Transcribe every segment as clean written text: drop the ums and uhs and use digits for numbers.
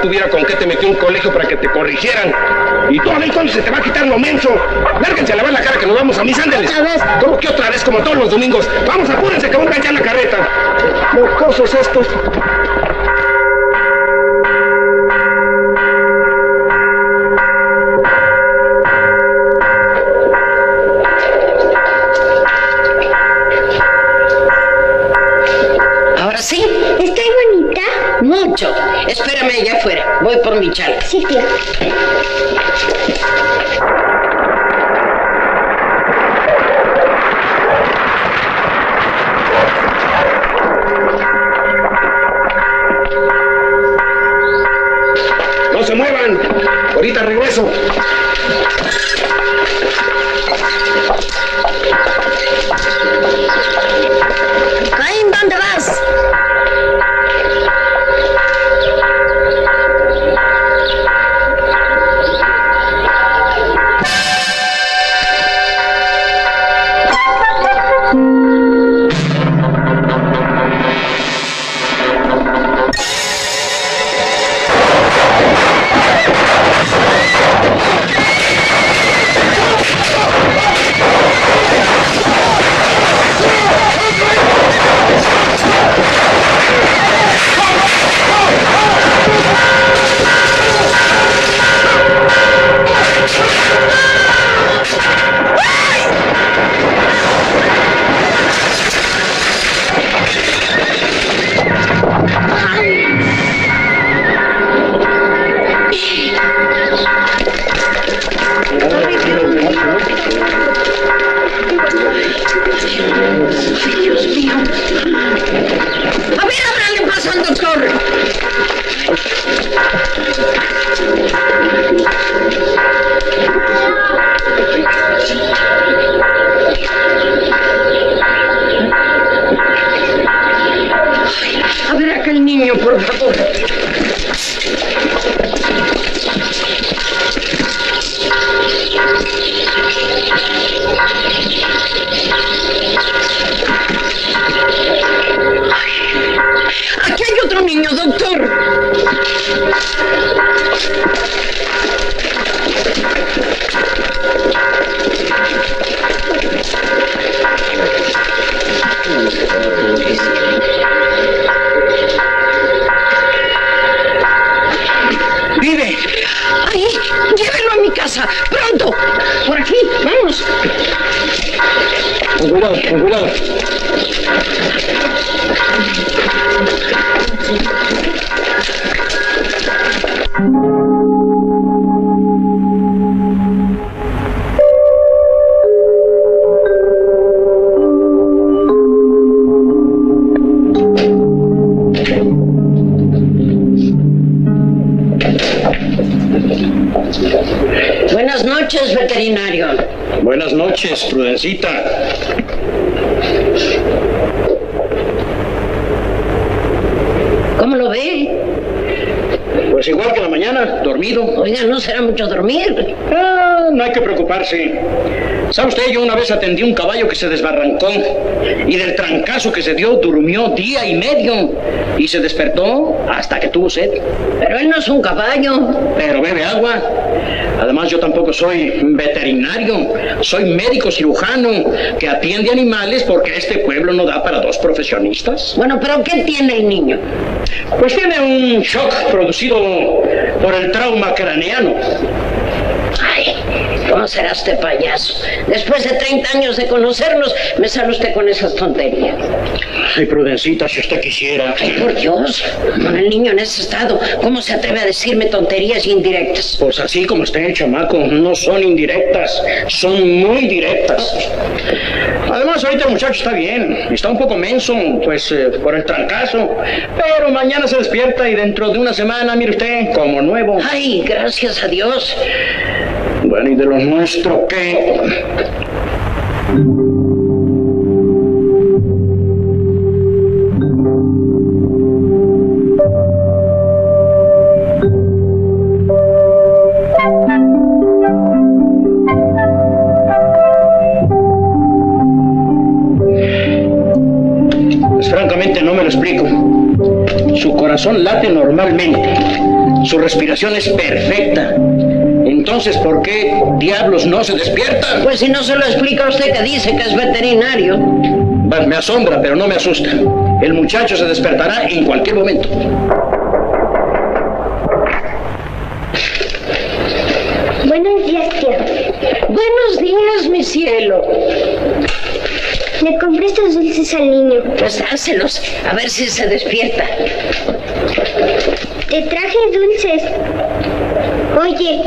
tuviera con qué te metí a un colegio para que te corrigieran. Y tú a ver cuándo se te va a quitar lo menso. Lárguense a lavar la cara que nos vamos a mis ándeles. ¿Cómo que otra vez? Como todos los domingos. Vamos, apúrense que va a enganchar la carreta. Mocosos estos. ¿Ahora sí? ¿Está bonita? Mucho. Espérame allá afuera. Voy por mi chal. Sí, tía. ¡No se muevan! Ahorita regreso. Caín, ¿dónde vas? Por favor. Aquí hay otro niño, doctor. ¡Vive! ¡Ahí! ¡Llévenlo a mi casa! ¡Pronto! ¡Por aquí! ¡Vamos! Con cuidado, con cuidado. Buenas noches, veterinario. Buenas noches, Prudencita. ¿Cómo lo ve? Pues igual que la mañana, dormido. Oiga, no será mucho dormir. No hay que preocuparse. ¿Sabe usted? Yo una vez atendí un caballo que se desbarrancó y del trancazo que se dio durmió día y medio y se despertó hasta que tuvo sed. Pero él no es un caballo. Pero bebe agua. Además, yo tampoco soy veterinario. Soy médico cirujano que atiende animales porque este pueblo no da para dos profesionistas. Bueno, pero ¿qué tiene el niño? Pues tiene un shock producido por el trauma craneano. Ay, ¿cómo será este payaso? Después de 30 años de conocernos, me sale usted con esas tonterías. Ay, Prudencita, si usted quisiera. Ay, por Dios, con el niño en ese estado, ¿cómo se atreve a decirme tonterías indirectas? Pues así como está el chamaco, no son indirectas, son muy directas. Además, ahorita el muchacho está bien, está un poco menso, pues por el trancazo, pero mañana se despierta y dentro de una semana, mire usted, como nuevo. Ay, gracias a Dios. Bueno, ¿y de lo nuestro qué? Pues francamente no me lo explico. Su corazón late normalmente. Su respiración es perfecta. Entonces, ¿por qué diablos no se despierta? Pues si no se lo explica a usted que dice que es veterinario. Me asombra, pero no me asusta. El muchacho se despertará en cualquier momento. Buenos días, tía. Buenos días, mi cielo. Le compré estos dulces al niño. Pues dáselos, a ver si se despierta. Te traje dulces. Oye.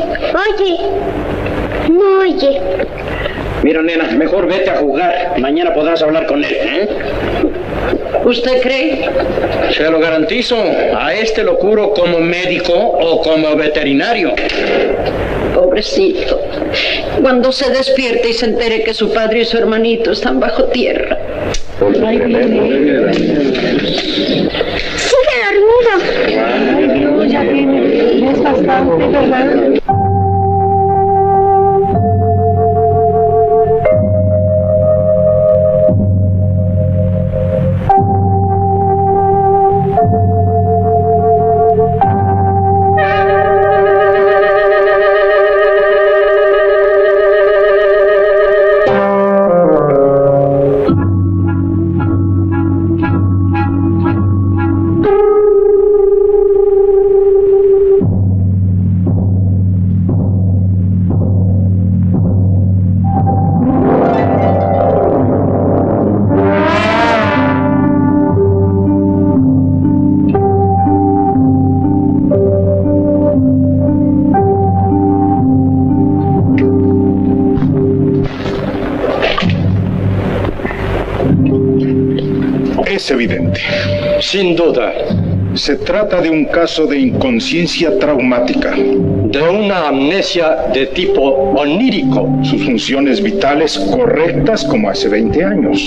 No oye. Mira, nena, mejor vete a jugar. Mañana podrás hablar con él, ¿eh? ¿Usted cree? Se lo garantizo. A este lo curo como médico o como veterinario. Pobrecito. Cuando se despierte y se entere que su padre y su hermanito están bajo tierra. Sigue dormido. Ya viene, es bastante, ¿verdad? Es evidente. Sin duda. Se trata de un caso de inconsciencia traumática. De una amnesia de tipo onírico. Sus funciones vitales correctas como hace 20 años.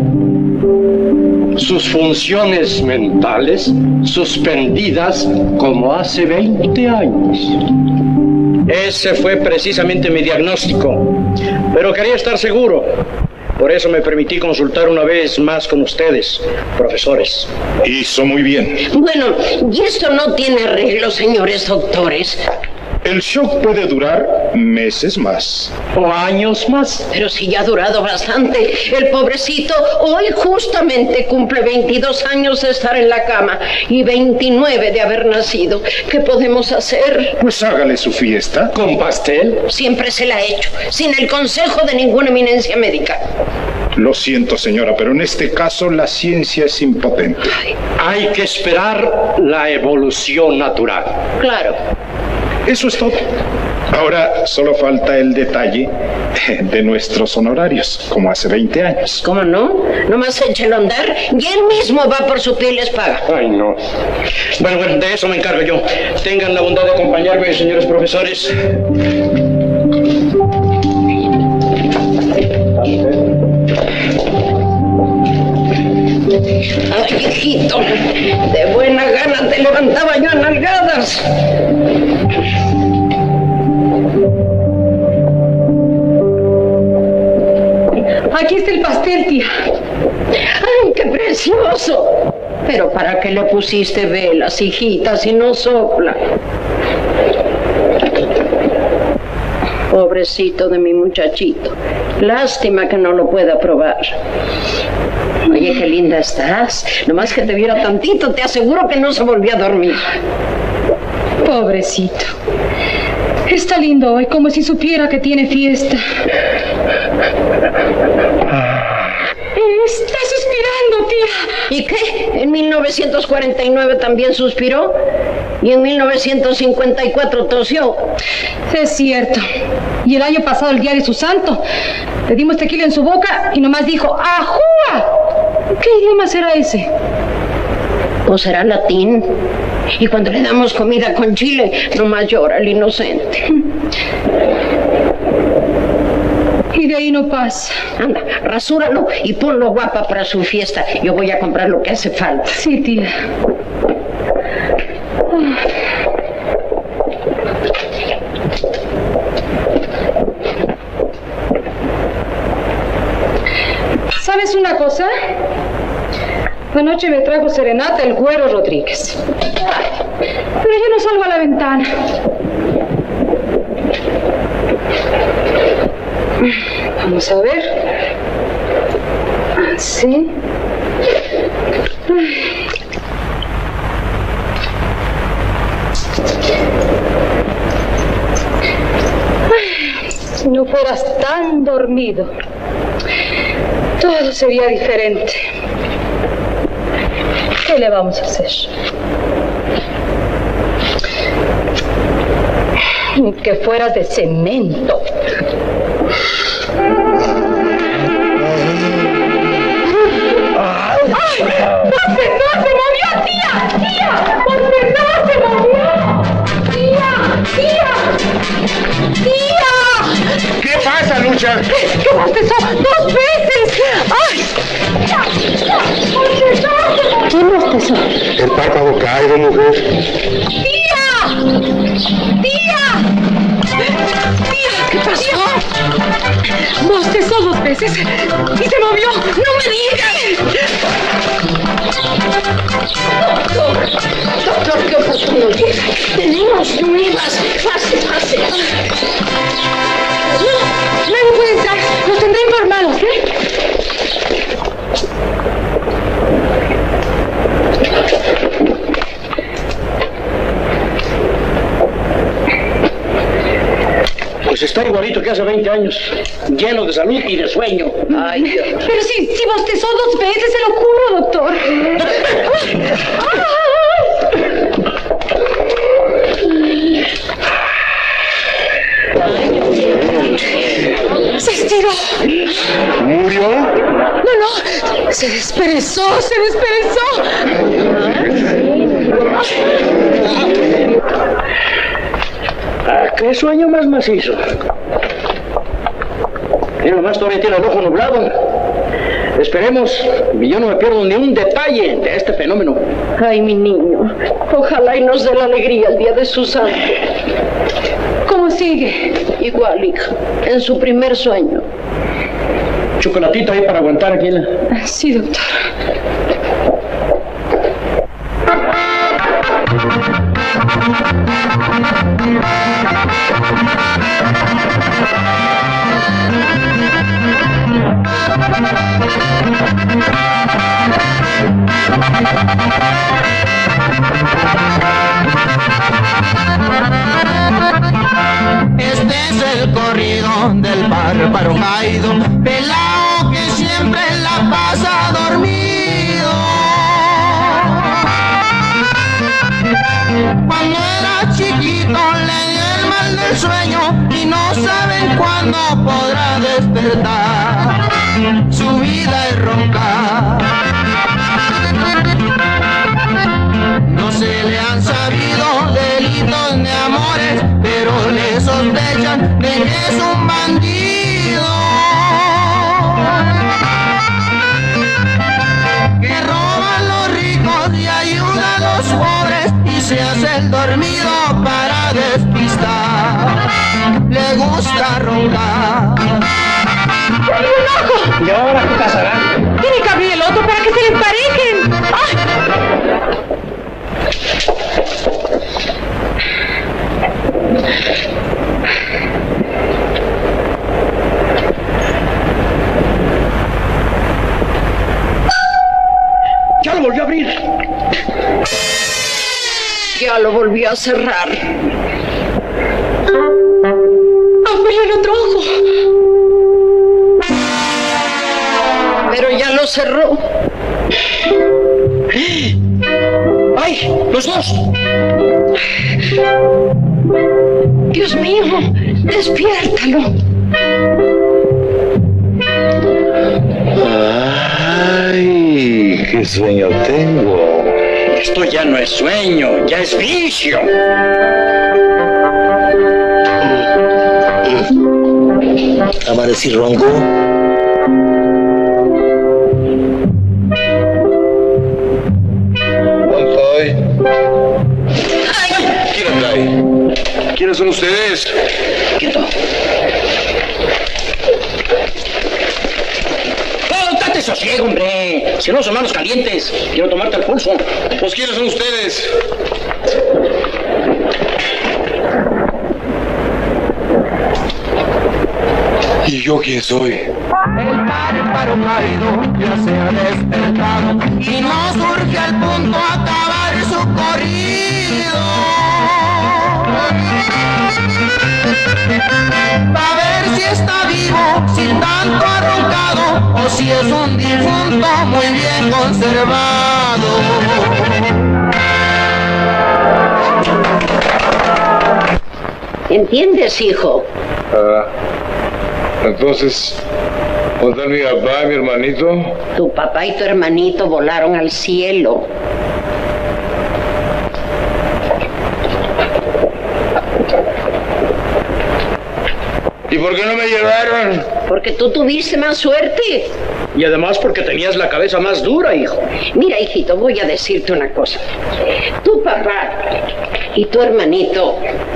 Sus funciones mentales suspendidas como hace 20 años. Ese fue precisamente mi diagnóstico. Pero quería estar seguro. Por eso me permití consultar una vez más con ustedes, profesores. Hizo muy bien. Bueno, y esto no tiene arreglo, señores doctores. El shock puede durar meses más. O años más. Pero si ya ha durado bastante. El pobrecito hoy justamente cumple 22 años de estar en la cama y 29 de haber nacido. ¿Qué podemos hacer? Pues hágale su fiesta. ¿Con pastel? Siempre se la he hecho, sin el consejo de ninguna eminencia médica. Lo siento, señora, pero en este caso la ciencia es impotente. Hay que esperar la evolución natural. Claro. Eso es todo. Ahora solo falta el detalle de nuestros honorarios, como hace 20 años. ¿Cómo no? Nomás échelo a andar y él mismo va por su pie y les paga. Ay, no. Bueno, de eso me encargo yo. Tengan la bondad de acompañarme, señores profesores. Ay, hijito, de buena gana te levantaba yo a nalgadas. Aquí está el pastel, tía. ¡Ay, qué precioso! Pero ¿para qué le pusiste velas, hijita, si no sopla? Pobrecito de mi muchachito. Lástima que no lo pueda probar. Oye, qué linda estás. Nomás que te viera tantito, te aseguro que no se volvió a dormir. Pobrecito. Está lindo hoy, como si supiera que tiene fiesta. Está suspirando, tía. ¿Y qué? ¿En 1949 también suspiró? ¿Y en 1954 tosió? Es cierto. Y el año pasado, el día de su santo, le dimos tequila en su boca y nomás dijo ¡ajúa! ¿Qué idioma será ese? ¿O será latín? Y cuando le damos comida con chile, nomás llora el inocente. Y de ahí no pasa. Anda, rasúralo y ponlo guapa para su fiesta. Yo voy a comprar lo que hace falta. Sí, tía. ¿Sabes una cosa? Anoche me trajo serenata el Güero Rodríguez. Pero yo no salgo a la ventana. Vamos a ver. Así. Si no fueras tan dormido, todo sería diferente. ¿Qué le vamos a hacer? Que fueras de cemento. ¡Ay! ¡Bostezó! ¡Se movió, tía! ¡Tía! ¡Bostezó! ¡Se movió! ¡Tía! ¡Tía! ¡Tía! ¿Qué pasa, Lucha? ¡Que bostezó 2 veces! ¡Ay! ¡Bostezó! ¿Quién bostezó? El párpado caído, mujer. ¡Tía! ¡Tía! ¡Tía! ¿Qué pasó? Bostezó 2 veces y se movió. ¡No me digas! Doctor, ¿qué oportuno llega? Tenemos nuevas. Pase. No, nadie puede entrar. Los tendré informados, ¿eh? Pues está igualito que hace 20 años, lleno de salud y de sueño. Ay, Dios. Pero si bostezó 2 veces, se lo juro, doctor. Se estiró. ¿Murió? No, se desperezó. ¿Qué sueño más macizo? Mira, nomás todavía tiene el ojo nublado. Esperemos, y yo no me pierdo ni un detalle de este fenómeno. Ay, mi niño. Ojalá y nos dé la alegría el día de su santo. ¿Cómo sigue? Igual, hija. En su primer sueño. Chocolatito ahí para aguantar aquí. Sí, doctor. Este es el corrido del bárbaro Jairo, pelao que siempre la pasa dormido. Cuando era chiquito le dio el mal del sueño y no saben cuándo podrá despertar. Su vida es roncar. No se le han sabido delitos ni amores, pero le sospechan de que es un bandido que roba a los ricos y ayuda a los pobres y se hace el dormido para despistar. Le gusta roncar. ¿Y ahora qué pasará? Tiene que abrir el otro para que se le emparejen. ¡Ay! ¡Ya lo volvió a abrir! Ya lo volvió a cerrar. ¡Abrió el otro ojo! Pero ya lo cerró. ¡Ay! ¡Los dos! Dios mío, despiértalo. Ay, qué sueño tengo. Esto ya no es sueño, ya es vicio. Amanecí ronco. ¿Quién anda ahí? ¿Quiénes son ustedes? Quieto. ¡Oh, date sosiego, hombre! Si no, son manos calientes. Quiero tomarte el pulso. Pues, ¿quiénes son ustedes? ¿Y yo quién soy? El bárbaro caído ya se ha despertado y no surge al punto acabar su corrido. Va a ver si está vivo, sin tanto arroncado, o si es un difunto muy bien conservado. ¿Entiendes, hijo? Entonces, ¿dónde están mi papá y mi hermanito? Tu papá y tu hermanito volaron al cielo. ¿Y por qué no me llevaron? Porque tú tuviste más suerte. Y además porque tenías la cabeza más dura, hijo. Mira, hijito, voy a decirte una cosa. Tu papá y tu hermanito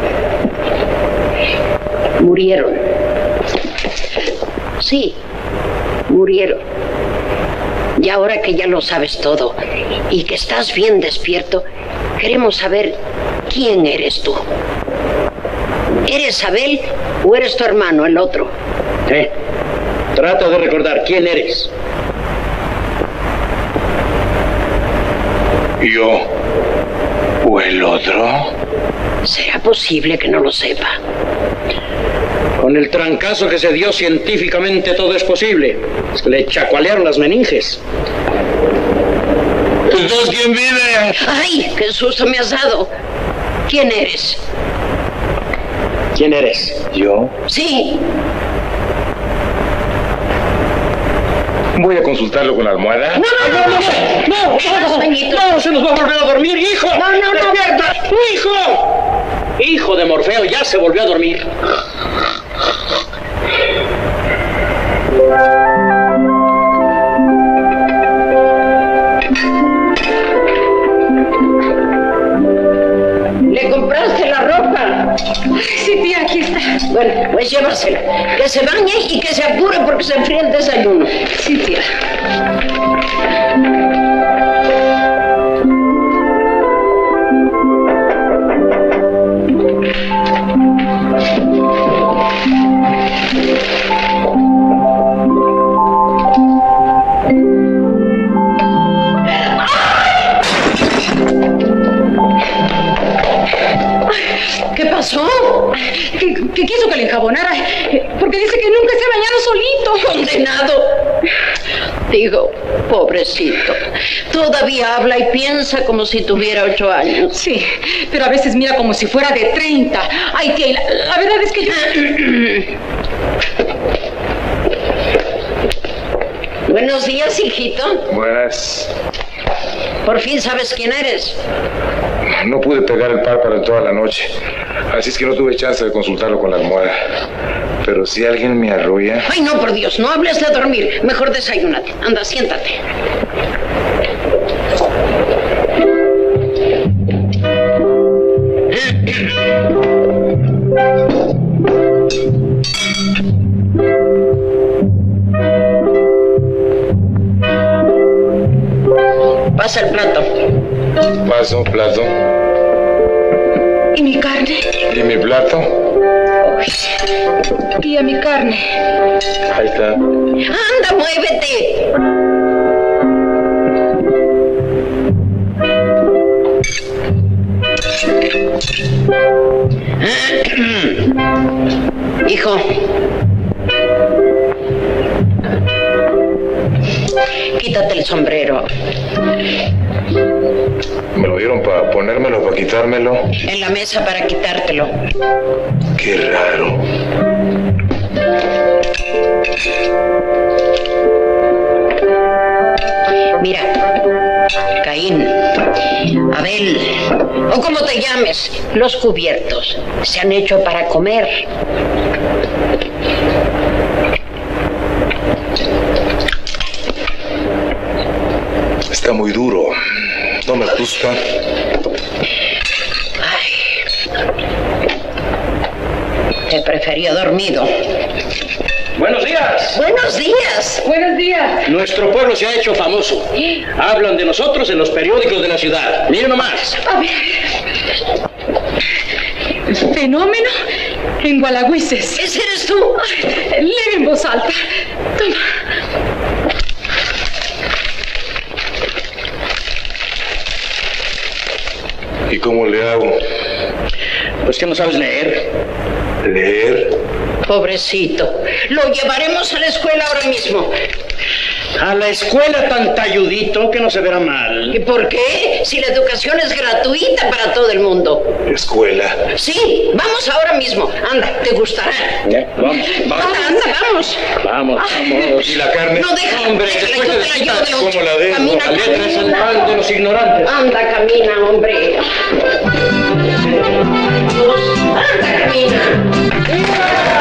murieron. Sí, murieron. Y ahora que ya lo sabes todo y que estás bien despierto, queremos saber quién eres tú. ¿Eres Abel o eres tu hermano, el otro? Trata de recordar quién eres. ¿Yo o el otro? ¿Será posible que no lo sepa? Con el trancazo que se dio científicamente todo es posible. Le chacualearon las meninges. ¿Entonces quién vive? ¡Ay, qué susto me has dado! ¿Quién eres? ¿Quién eres? ¿Yo? Sí. Voy a consultarlo con la almohada. No, se nos va a volver a dormir, hijo. No. ¡Despierta! ¡Hijo! Hijo de Morfeo, ya se volvió a dormir. ¿Le compraste la ropa? Sí, tía, aquí está. Bueno, pues llévasela. Que se bañe y que se apure porque se enfría el desayuno. Sí, tía. ¿Qué pasó? Que quiso que le enjabonara, porque dice que nunca se ha bañado solito. Condenado. Digo, pobrecito. Todavía habla y piensa como si tuviera 8 años. Sí, pero a veces mira como si fuera de 30. Ay, tía, y la verdad es que yo... Buenos días, hijito. Buenas. ¿Por fin sabes quién eres? No pude pegar el párpado toda la noche, así es que no tuve chance de consultarlo con la almohada. Pero si alguien me arrulla... Ay, no, por Dios, no hables de dormir. Mejor desayúnate. Anda, siéntate. Pasa el plato. Paso, plato. ¿Y mi carne? ¿Y mi plato? Tía, mi carne. Ahí está. Anda, muévete. Hijo. Quítate el sombrero. ¿Me lo dieron para ponérmelo, para quitármelo? En la mesa para quitártelo. Qué raro. Mira, Caín, Abel, o como te llames, los cubiertos se han hecho para comer. Está muy duro. No me gusta. Te prefería dormido. Buenos días. Buenos días. días. Buenos días. Nuestro pueblo se ha hecho famoso. Hablan de nosotros en los periódicos de la ciudad. Miren nomás. A ver. Fenómeno en Gualagüises. ¿Ese eres tú? Lee en voz alta. Toma. ¿Y cómo le hago? Pues que no sabes leer. ¿Leer? Pobrecito. Lo llevaremos a la escuela ahora mismo. A la escuela tan talludito que no se verá mal. ¿Y por qué? Si la educación es gratuita para todo el mundo. ¿Escuela? Sí, vamos ahora mismo. Anda, te gustará. Vamos, vamos. Anda, vamos. Vamos, vamos. ¿Y la carne? No, déjala. Hombre, déjala, después yo de te la llevo de desquitar, ocho. ¿cómo la dejo? Camina, La letra es el camina. pan de los ignorantes. Anda, camina, hombre. Anda, camina.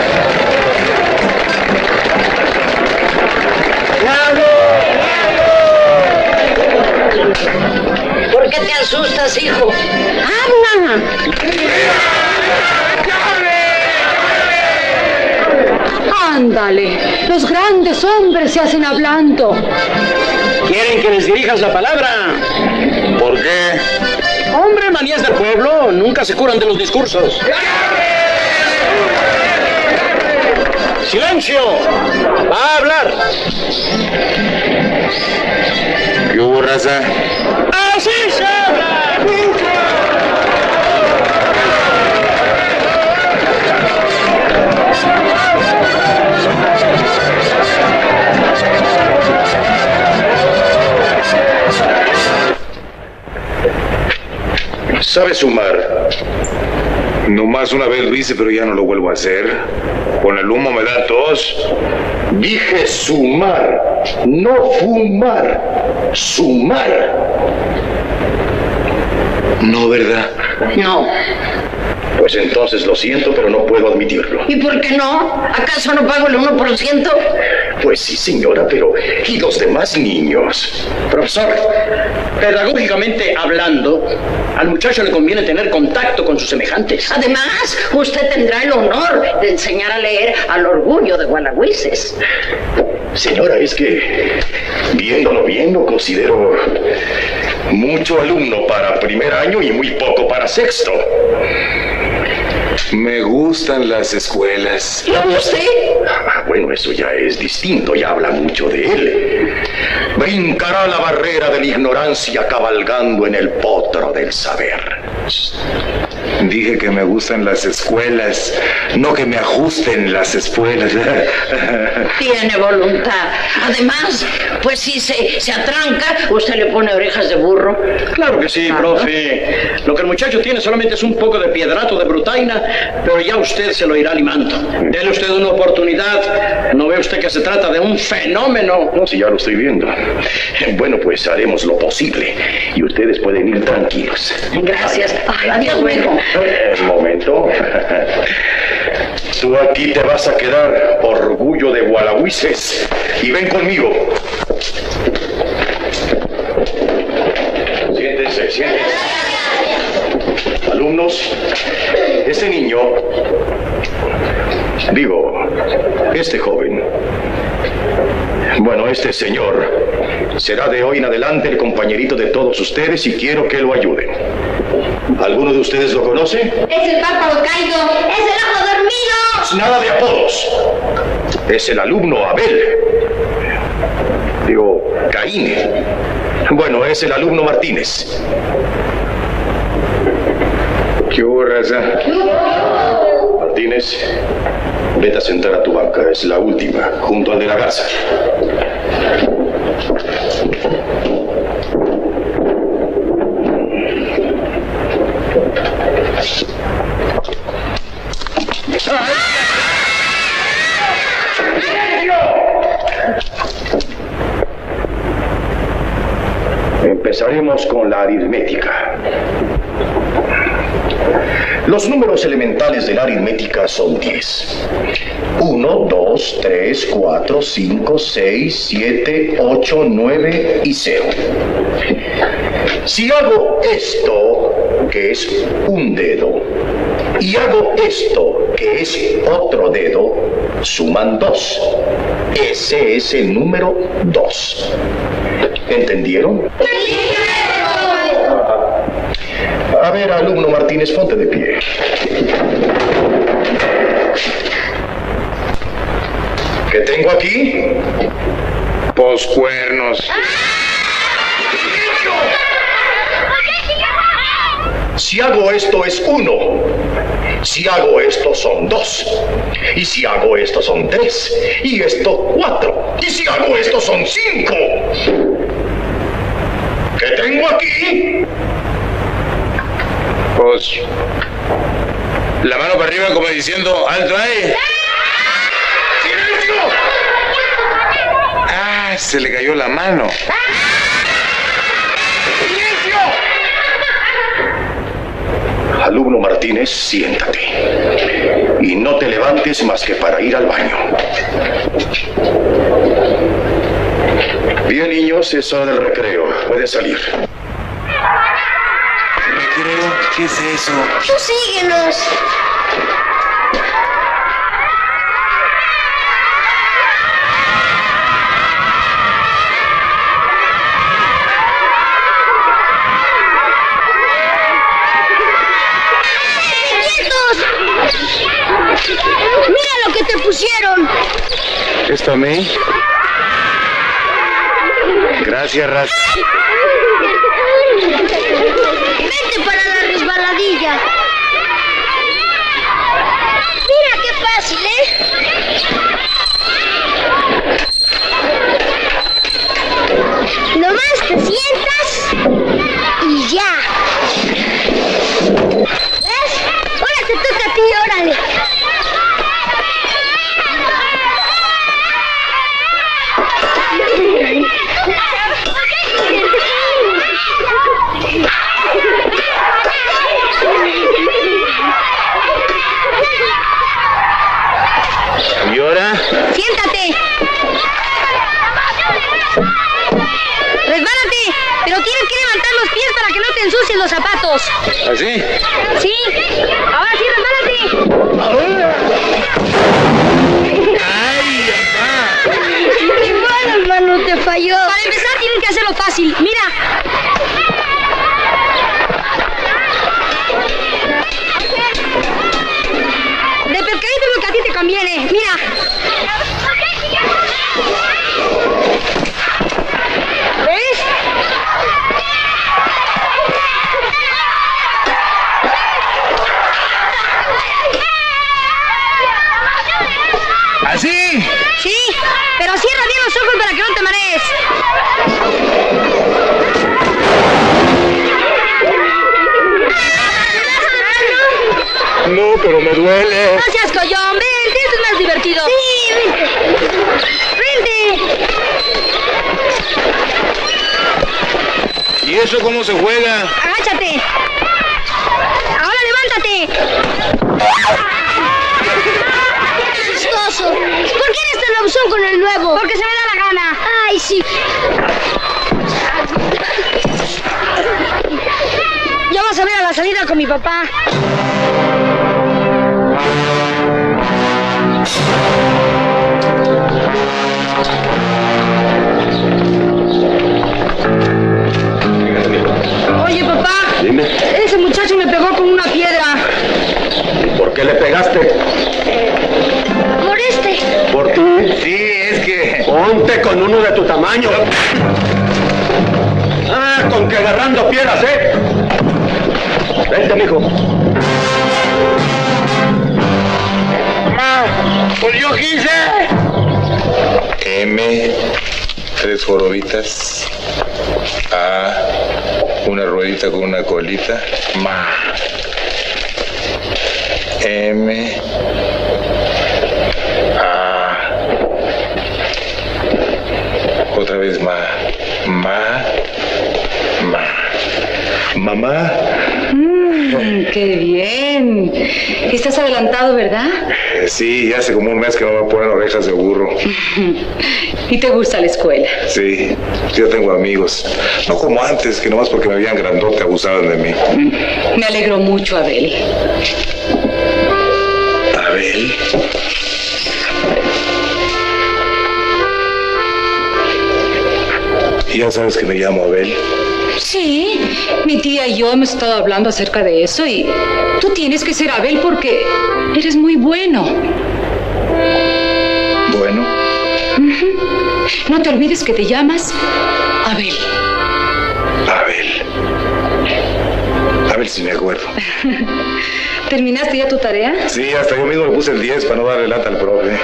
¿Por qué te asustas, hijo? ¡Habla! Ándale. Los grandes hombres se hacen hablando. ¿Quieren que les dirijas la palabra? ¿Por qué? Hombre, manías del pueblo. Nunca se curan de los discursos. ¡Silencio! ¡Va a hablar! ¿Qué hubo, raza? ¡Así se habla! ¿Sabe sumar? Nomás una vez lo hice, pero ya no lo vuelvo a hacer. Con el humo me da tos. Dije sumar, no fumar. Sumar. No, ¿verdad? No. Pues entonces lo siento, pero no puedo admitirlo. ¿Y por qué no? ¿Acaso no pago el 1%? Pues sí, señora, pero ¿y los demás niños? Profesor, pedagógicamente hablando, al muchacho le conviene tener contacto con sus semejantes. Además, usted tendrá el honor de enseñar a leer al orgullo de Gualagüises. Señora, es que viéndolo bien lo considero mucho alumno para primer año y muy poco para sexto. Me gustan las escuelas. ¿Y a usted? Bueno, eso ya es distinto, ya habla mucho de él. Brincará la barrera de la ignorancia cabalgando en el potro del saber. Dije que me gustan las escuelas, no que me ajusten las escuelas. Tiene voluntad. Además, pues si se atranca, usted le pone orejas de burro. Claro que sí, profe. Lo que el muchacho tiene solamente es un poco de piedrato de brutaina, pero ya usted se lo irá limando. Dele usted una oportunidad. ¿No ve usted que se trata de un fenómeno? No, si ya lo estoy viendo. Bueno, pues haremos lo posible y ustedes pueden ir tranquilos. Gracias. Adiós, mijo. Un momento. Tú aquí te vas a quedar, orgullo de Gualagüises. Y ven conmigo. Siéntense, siéntense. Alumnos, este niño, este joven, bueno, este señor, será de hoy en adelante el compañerito de todos ustedes y quiero que lo ayuden. ¿Alguno de ustedes lo conoce? Es el Papa Hokkaido. Es el ojo dormido. Nada de apodos. Es el alumno Abel. Caín. Bueno, es el alumno Martínez. ¿Qué hubo, raza? Martínez, vete a sentar a tu banca. Es la última, junto al de la garza. Empezaremos con la aritmética. Los números elementales de la aritmética son 10. 1, 2, 3, 4, 5, 6, 7, 8, 9 y 0. Si hago esto, que es un dedo, y hago esto, que es otro dedo, suman 2. Ese es el número 2. ¿Entendieron? A ver, alumno Martínez, ponte de pie. ¿Qué tengo aquí? Poscuernos. Si hago esto es 1. Si hago esto son 2. Y si hago esto son 3. Y esto 4. Y si hago esto son 5. ¿Qué tengo aquí? Pues la mano para arriba como diciendo, ¡alto ahí! ¡Silencio! ¡Ah! Se le cayó la mano. ¡Silencio! Alumno Martínez, siéntate. Y no te levantes más que para ir al baño. Bien, niños, es hora del recreo. Pueden salir. ¿Recreo? ¿Qué es eso? Tú síguenos. Mira lo que te pusieron. ¿Esto a mí? Gracias, Raz. Vete para la resbaladilla. Mira qué fácil, ¿eh? Nomás te sientas y ya. ¿Ves? Ahora te toca a ti, órale. ¿Y ahora? ¡Siéntate! ¡Resbálate! Pero tienes que levantar los pies para que no te ensucien los zapatos. ¿Así? ¿Sí? Ahora sí, resbálate. ¡Ay, papá! Igual, hermano, te falló. Para empezar tienen que hacerlo fácil. Mira. De pescadito lo que a ti te conviene. Mira. ¿Ves? ¿Así? Sí, pero cierra bien los ojos para que no te marees. No, pero me duele. No seas collón, vente, esto es más divertido. Sí, vente. Vente. ¿Y eso cómo se juega? Agáchate. Ahora levántate. Qué chistoso. ¿Por qué eres tan abusón con el nuevo? Porque se me da la gana. Ay, sí. Ya vas a ver a la salida con mi papá. Oye, papá. Dime. Ese muchacho me pegó con una piedra. ¿Por qué le pegaste? Por este. ¿Por ti? Sí, es que... Ponte con uno de tu tamaño. Ah, con que agarrando piedras, ¿eh? Vente, mijo. Pues yo quise. M, 3 jorobitas. A, una ruedita con una colita. Ma. M. A. Otra vez ma. Ma. Ma. Mamá. ¡Qué bien! Estás adelantado, ¿verdad? Sí, hace como un mes que no me ponen orejas de burro. ¿Y te gusta la escuela? Sí, yo tengo amigos. No como antes, que nomás porque me veían grandote abusaban de mí. Me alegro mucho, Abel. ¿Abel? Ya sabes que me llamo Abel. Sí, mi tía y yo hemos estado hablando acerca de eso y tú tienes que ser Abel porque eres muy bueno. Bueno. No te olvides que te llamas Abel. Abel, sí me acuerdo. ¿Terminaste ya tu tarea? Sí, hasta yo mismo le puse el 10 para no darle lata al profe.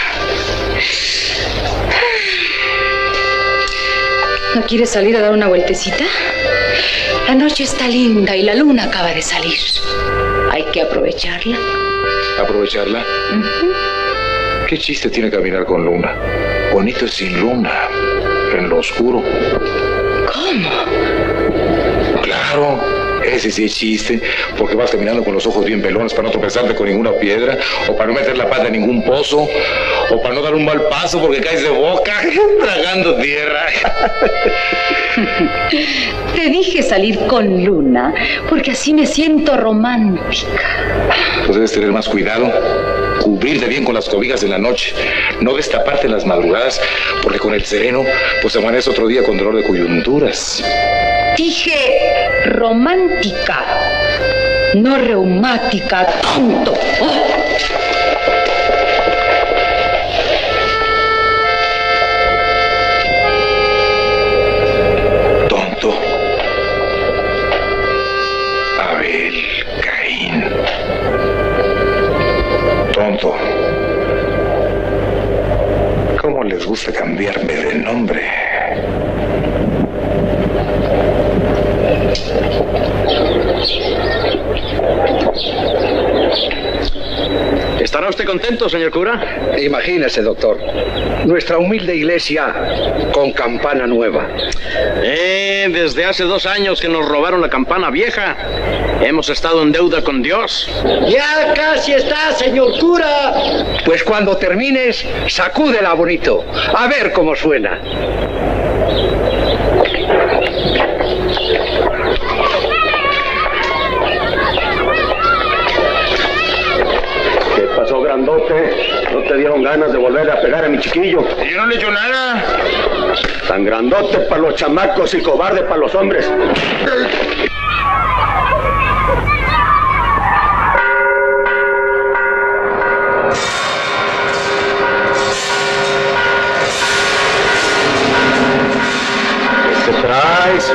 ¿No quieres salir a dar una vueltecita? La noche está linda y la luna acaba de salir. Hay que aprovecharla. ¿Aprovecharla? ¿Qué chiste tiene caminar con luna? Bonito es sin luna, en lo oscuro. ¿Cómo? Claro, ese sí es chiste, porque vas caminando con los ojos bien pelones para no tropezarte con ninguna piedra, o para no meter la pata en ningún pozo, o para no dar un mal paso porque caes de boca, tragando tierra. Te dije salir con luna, porque así me siento romántica. Pues debes tener más cuidado. Cubrirte bien con las cobijas en la noche. No destaparte en las madrugadas, porque con el sereno, pues amanece otro día con dolor de coyunturas. Dije romántica, no reumática, tonto. Tonto. Abel, Caín. Tonto. ¿Cómo les gusta cambiarme de nombre? ¿Estará usted contento, señor cura? Imagínese, doctor. Nuestra humilde iglesia con campana nueva. Desde hace 2 años que nos robaron la campana vieja. Hemos estado en deuda con Dios. Ya casi está, señor cura. Pues cuando termines, sacúdela bonito. A ver cómo suena. ¿Qué pasó, grandote? ¿No te dieron ganas de volver a pegar a mi chiquillo? Yo no le he hecho nada. Tan grandote para los chamacos y cobarde para los hombres. ¿Qué te traes?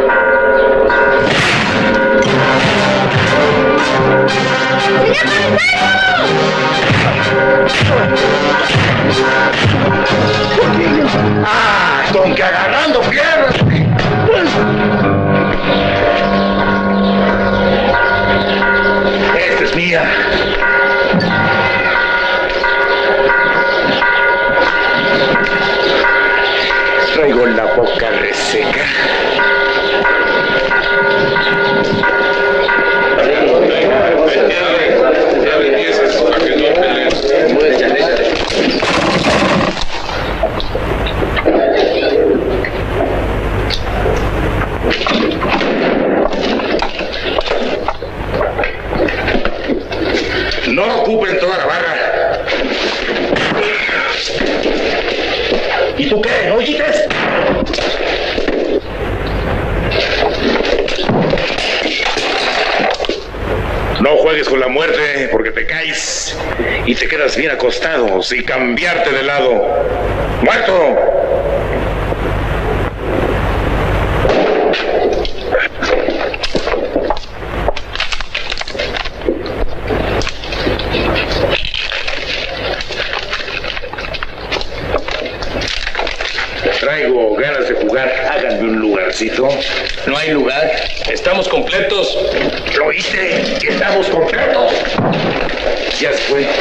¡Ah! ¡Con que agarrando piernas! Esta es mía. Traigo la boca reseca. No ocupen toda la barra. ¿Y tú qué? ¿No oyites? No juegues con la muerte porque te caes y te quedas bien acostado sin cambiarte de lado. ¡Muerto! Traigo ganas de jugar. Háganme un lugarcito. No hay lugar. Estamos completos. ¿Lo oíste? Estamos completos. Ya se fue.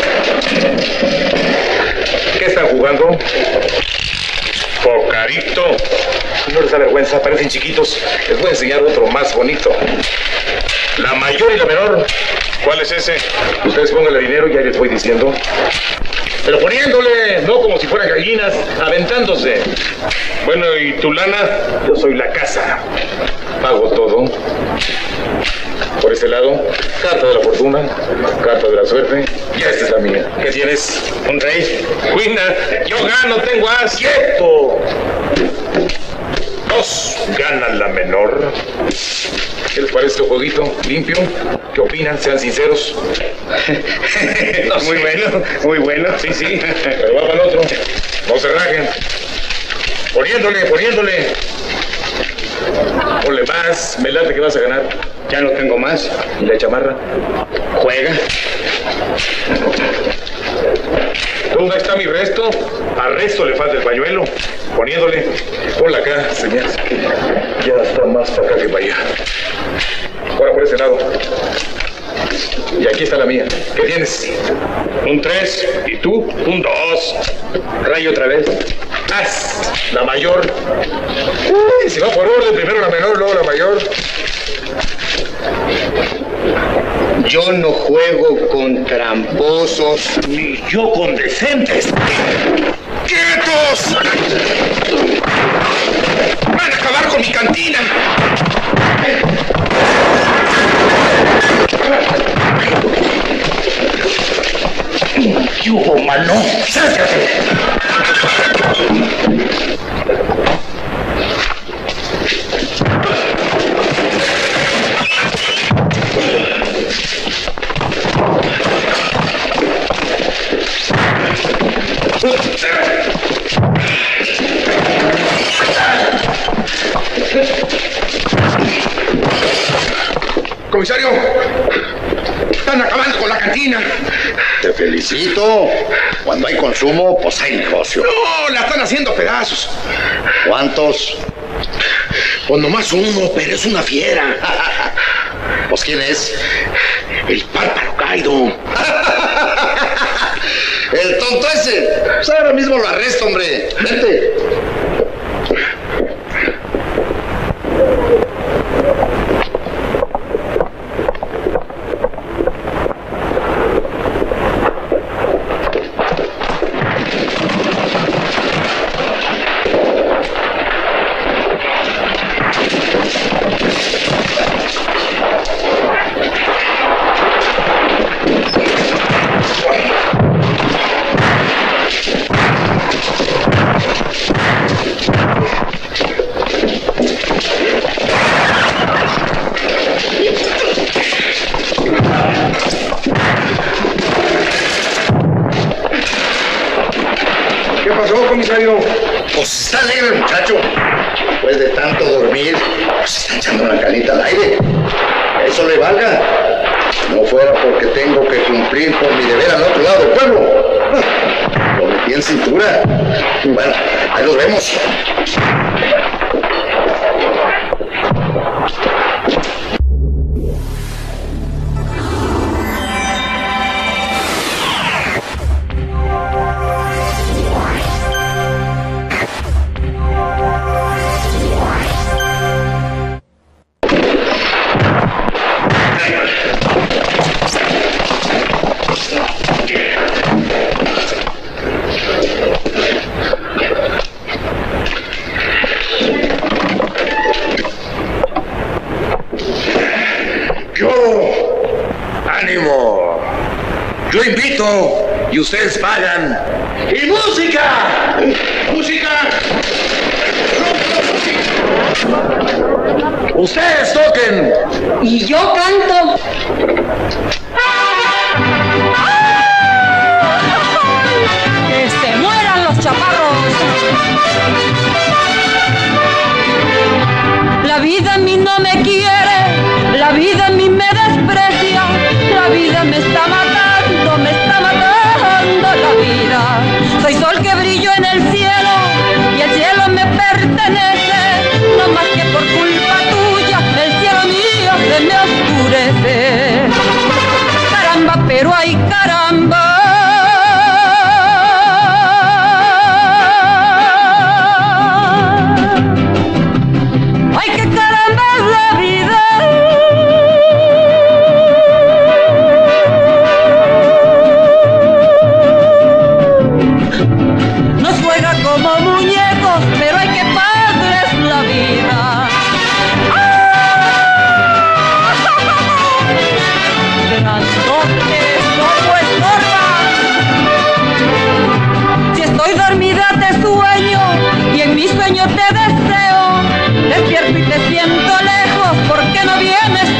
¿Qué están jugando? Pocarito. No les da vergüenza, parecen chiquitos. Les voy a enseñar otro más bonito. La mayor y la menor. ¿Cuál es ese? Ustedes pónganle dinero y ya les voy diciendo. Pero poniéndole, no como si fueran gallinas, aventándose. Bueno, ¿y tu lana? Yo soy la casa. Pago todo. Por este lado, carta de la fortuna, carta de la suerte. Y esta es la mía. ¿Qué tienes? Un rey. Cuina, yo gano, tengo as. ¡Quieto! No parece este jueguito? ¿Limpio? ¿Qué opinan? Sean sinceros. No, muy bueno, muy bueno. Sí, sí, pero va para el otro. No se rajen. Poniéndole. Ponle más, me late que vas a ganar. Ya no tengo más. ¿Y la chamarra? Juega. ¿Dónde está mi resto? Al resto le falta el pañuelo. Poniéndole. Ponla acá, señor. Ya está más para acá que para allá. Ahora por ese lado. Y aquí está la mía. ¿Qué tienes? Un 3. ¿Y tú? Un 2. Rayo otra vez. As. La mayor. Uy, si va por orden, primero la menor, luego la mayor. Yo no juego con tramposos. Ni yo con decentes. ¡Quietos! ¡Van a acabar con mi cantina! ¿Qué hubo, mano? ¡Sácate! Comisario, están acabando con la cantina. Te felicito. Cuando hay consumo, pues hay negocio. No, la están haciendo pedazos. ¿Cuántos? Pues nomás uno, pero es una fiera. Pues ¿quién es? El párparo caído. El tonto ese. Pues ahora mismo lo arresto, hombre. Vente. ¿Qué pasó, comisario? Pues está alegre el muchacho. Después de tanto dormir, pues está echando una canita al aire. Eso le valga. No fuera porque tengo que cumplir con mi deber al otro lado del pueblo. Lo metí en cintura. Bueno, ahí nos vemos. ¡Ánimo! Yo invito y ustedes pagan. ¡Y música! ¡Música! ¡Ustedes toquen! Y yo canto. ¡Que se mueran los chaparros! La vida a mí no me quiere, la vida a mí me desprecia, la vida me está matando la vida. Soy sol que brillo en el cielo y el cielo me pertenece, no más que por culpa tuya el cielo mío se me oscurece. Caramba, pero ay caramba. Ay, qué caramba es la vida. Nos juega como muñecos, pero ay, qué padre es la vida. Grandotes como estorban. Si estoy dormida te sueño y en mi sueño te deseo. Despierto y te siento lejos, ¿por qué no vienes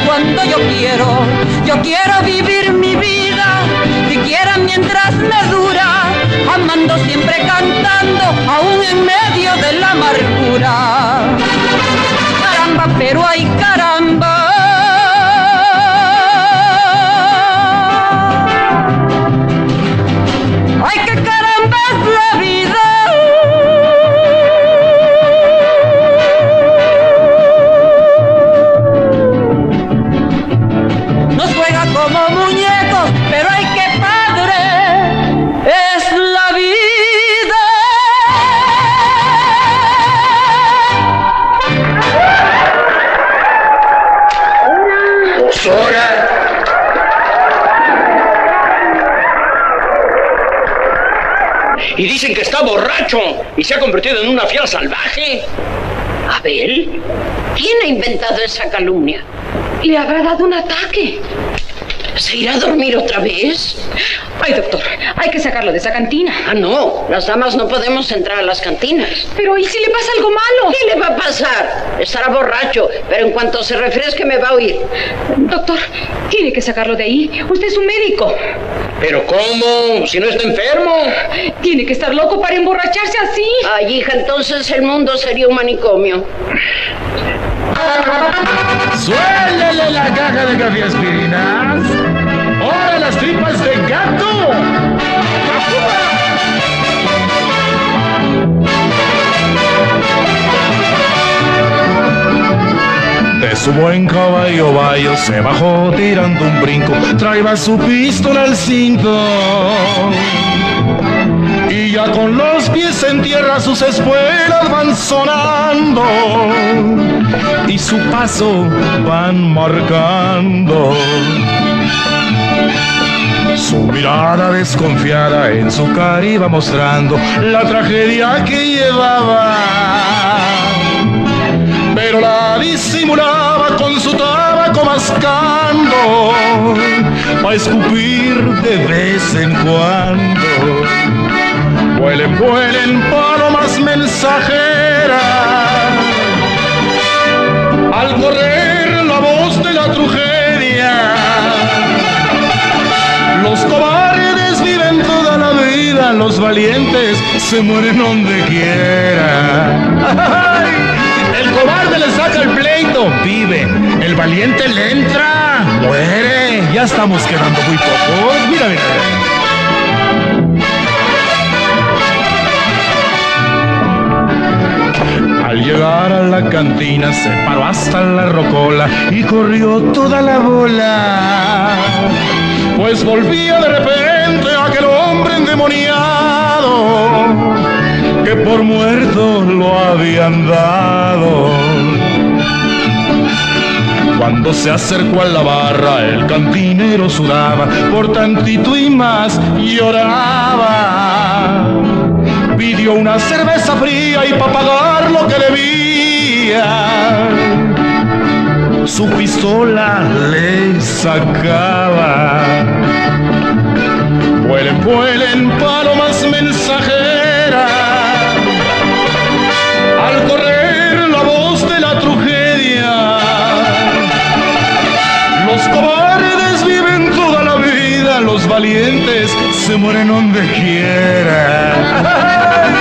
Yo quiero vivir mi vida, siquiera mientras me dura, amando siempre cantando, aún en medio de la amargura. Caramba, pero ay caramba. Ay, qué caramba es la vida. Nos juega como muñecos, pero ay, qué padre es la vida. ¡Osora! Y dicen que está borracho y se ha convertido en una fiera salvaje. ¿Abel? ¿Quién ha inventado esa calumnia? Le habrá dado un ataque. ¿Se irá a dormir otra vez? Ay, doctor, hay que sacarlo de esa cantina. Ah, no, las damas no podemos entrar a las cantinas. Pero ¿y si le pasa algo malo? ¿Qué le va a pasar? Estará borracho, pero en cuanto se refresque me va a oír. Doctor, tiene que sacarlo de ahí. Usted es un médico. ¿Pero cómo? Si no está enfermo. Tiene que estar loco para emborracharse así. Ay, hija, entonces el mundo sería un manicomio. ¡Suélele la caja de café aspirinas! ¡Ahora las tripas de gato! De su buen caballo Bayo se bajó tirando un brinco, traía su pistola al cinto. Y ya con los pies en tierra sus espuelas van sonando y su paso van marcando. Su mirada desconfiada en su cara iba mostrando la tragedia que llevaba, pero la disimulaba con su tabaco mascando, pa' escupir de vez en cuando. Vuelen, vuelen palomas mensajeras, al correr la voz de la tragedia. Los cobardes viven toda la vida, los valientes se mueren donde quiera. ¡Ay! El cobarde le saca el pleito, vive. El valiente le entra, muere. Ya estamos quedando muy pocos. Mira, mira. Al llegar a la cantina se paró hasta la rocola y corrió toda la bola, pues volvía de repente aquel hombre endemoniado que por muerto lo habían dado. Cuando se acercó a la barra el cantinero sudaba, por tantito y más lloraba. Pidió una cerveza fría y para pagar lo que debía su pistola le sacaba. Vuelen, vuelen palomas mensajeras, al correr la voz de la tragedia. Los cobardes viven toda la vida, los valientes se mueren donde quiera.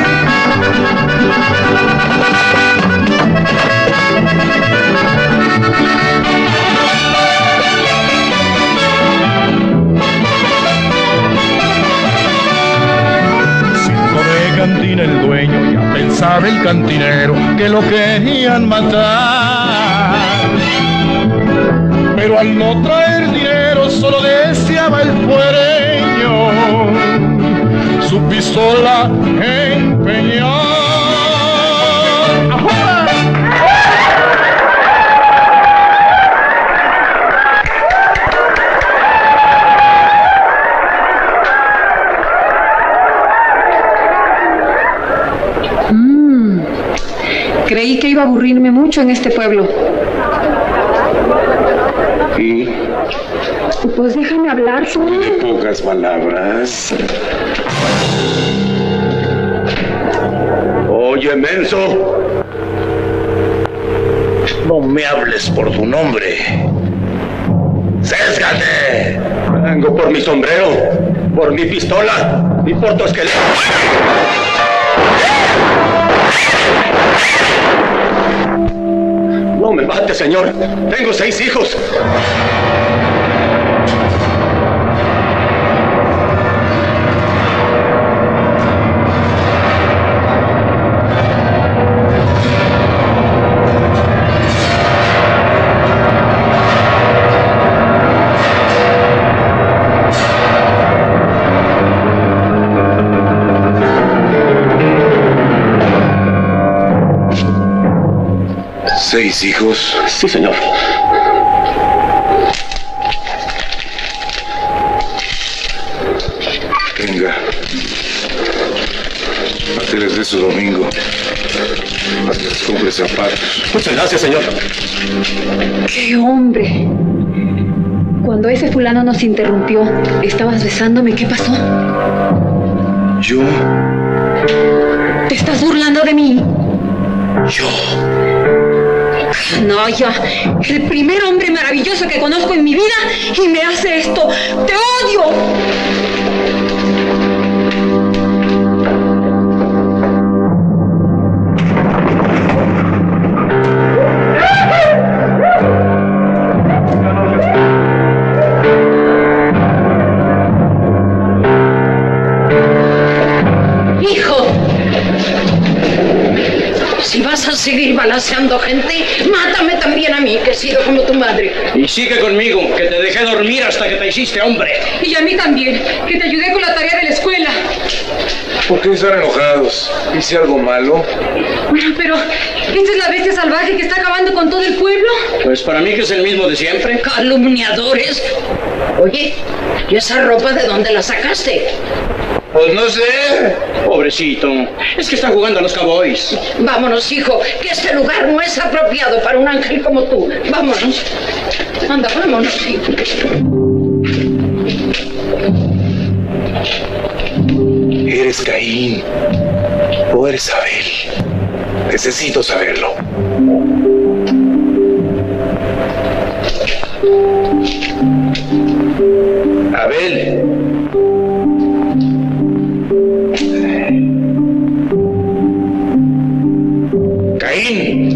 Cantina el dueño, ya pensaba el cantinero que lo querían matar, pero al no traer dinero solo deseaba el fuereño su pistola empeñar. Creí que iba a aburrirme mucho en este pueblo. ¿Y? Pues déjame hablar, tú. De pocas palabras. Oye, menso. No me hables por tu nombre. ¡Césgate! Vengo por mi sombrero, por mi pistola y por tu esqueleto. No me mate, señor. Tengo 6 hijos. ¿6 hijos? Sí, señor. Venga. Así les dé su domingo. Para que les compre zapatos. Muchas gracias, señor. ¡Qué hombre! Cuando ese fulano nos interrumpió, estabas besándome. ¿Qué pasó? ¿Yo? ¿Te estás burlando de mí? ¿Yo? No, ya. El primer hombre maravilloso que conozco en mi vida y me hace esto. ¡Te odio! Si vas a seguir balaceando gente, mátame también a mí, que he sido como tu madre. Y sigue conmigo, que te dejé dormir hasta que te hiciste hombre. Y a mí también, que te ayudé con la tarea de la escuela. ¿Por qué están enojados? ¿Hice algo malo? Bueno, pero ¿esta es la bestia salvaje que está acabando con todo el pueblo? Pues para mí que es el mismo de siempre. Calumniadores. Oye, ¿y esa ropa de dónde la sacaste? Pues no sé. Pobrecito, es que está jugando a los Cowboys. Vámonos, hijo, que este lugar no es apropiado para un ángel como tú. Vámonos. Anda, vámonos, hijo. ¿Eres Caín o eres Abel? Necesito saberlo. Abel. Caín.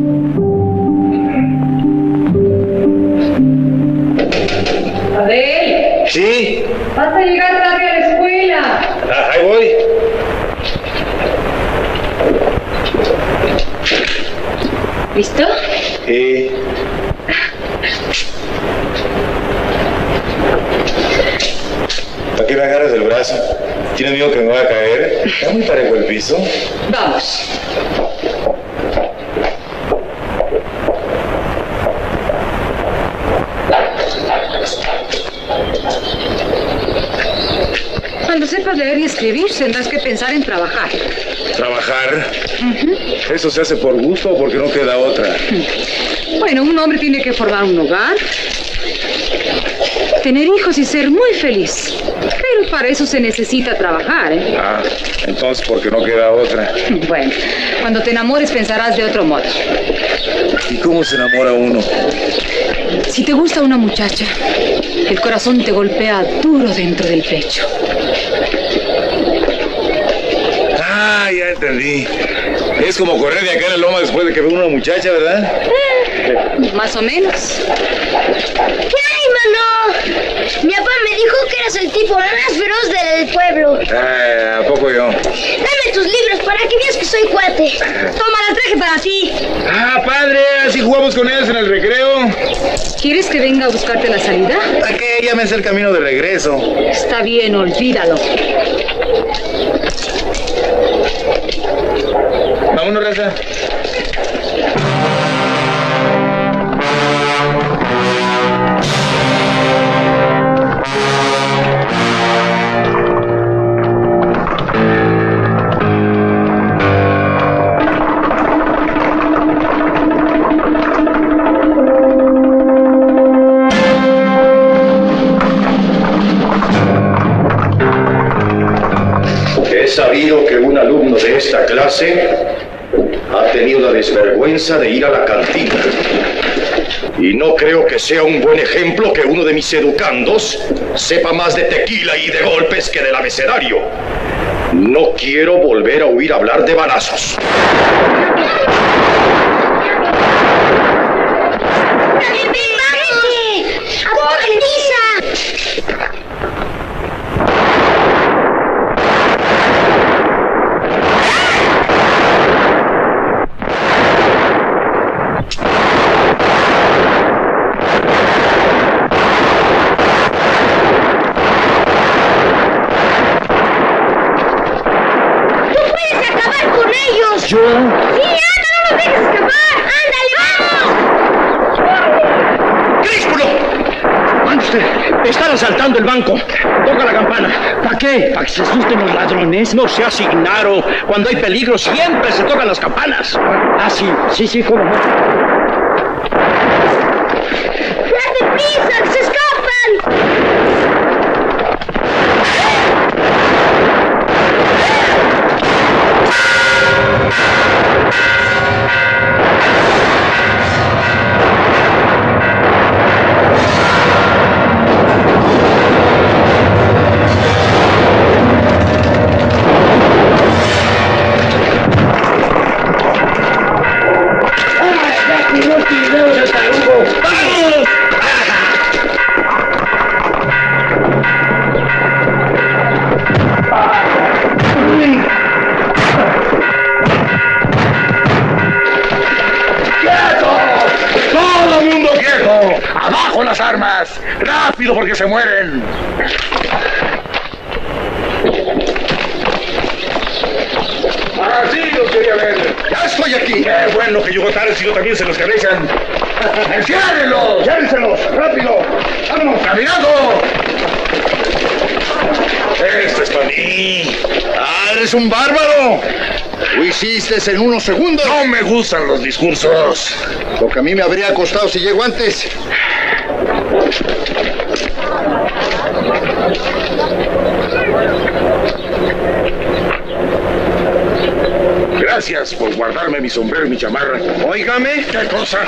Abel. Sí. Vas a llegar tarde a la escuela. Ah, ahí voy. ¿Listo? Sí. ¿Para qué me agarras del brazo? ¿Tienes miedo que me vaya a caer? ¿Está muy parejo el piso? Vamos. Cuando sepas leer y escribir, tendrás que pensar en trabajar. ¿Trabajar? ¿Eso se hace por gusto o porque no queda otra? Bueno, un hombre tiene que formar un hogar, tener hijos y ser muy feliz. Pero para eso se necesita trabajar, ¿eh? Ah, entonces porque no queda otra. Bueno, cuando te enamores pensarás de otro modo. ¿Y cómo se enamora uno? Si te gusta una muchacha, el corazón te golpea duro dentro del pecho. Ah, ya entendí. Es como correr de acá a la loma después de que ve una muchacha, ¿verdad? Más o menos. ¿Qué hay, mano? Mi papá me dijo que eras el tipo más feroz del pueblo. Ah, ¿a poco yo? Dame tus libros para que veas que soy cuate. Toma, la traje para ti. Ah, padre, así jugamos con ellos en el recreo. ¿Quieres que venga a buscarte la salida? ¿Para qué? Ya me hace el camino de regreso. Está bien, olvídalo. Vámonos, raza. He sabido que un alumno de esta clase ha tenido la desvergüenza de ir a la cantina. Y no creo que sea un buen ejemplo que uno de mis educandos sepa más de tequila y de golpes que del abecedario. No quiero volver a oír hablar de balazos. ¿Yo? ¡Sí, anda, no los dejes escapar! ¡Ándale, vamos! ¡Críspulo! ¡Mande usted! Están asaltando el banco. Toca la campana. ¿Para qué? ¿Para que se asusten los ladrones? No se asignaron. Cuando hay peligro siempre se tocan las campanas. Ah, sí, sí, cómo no. ¡Date prisa, que se escapan! ¡Abajo las armas! ¡Rápido porque se mueren! Así los quería ver. ¡Ya estoy aquí! ¡Qué bueno que llegó tarde, si no también se los cabezan! ¡Enciérrenlos! ¡Llévenselos! ¡Rápido! ¡Vámonos! ¡Caminando! ¡Esto es para mí! ¡Ah, eres un bárbaro! Lo hiciste en unos segundos. No me gustan los discursos. Lo que a mí me habría costado si llego antes. Gracias por guardarme mi sombrero y mi chamarra. Óigame. ¿Qué cosa?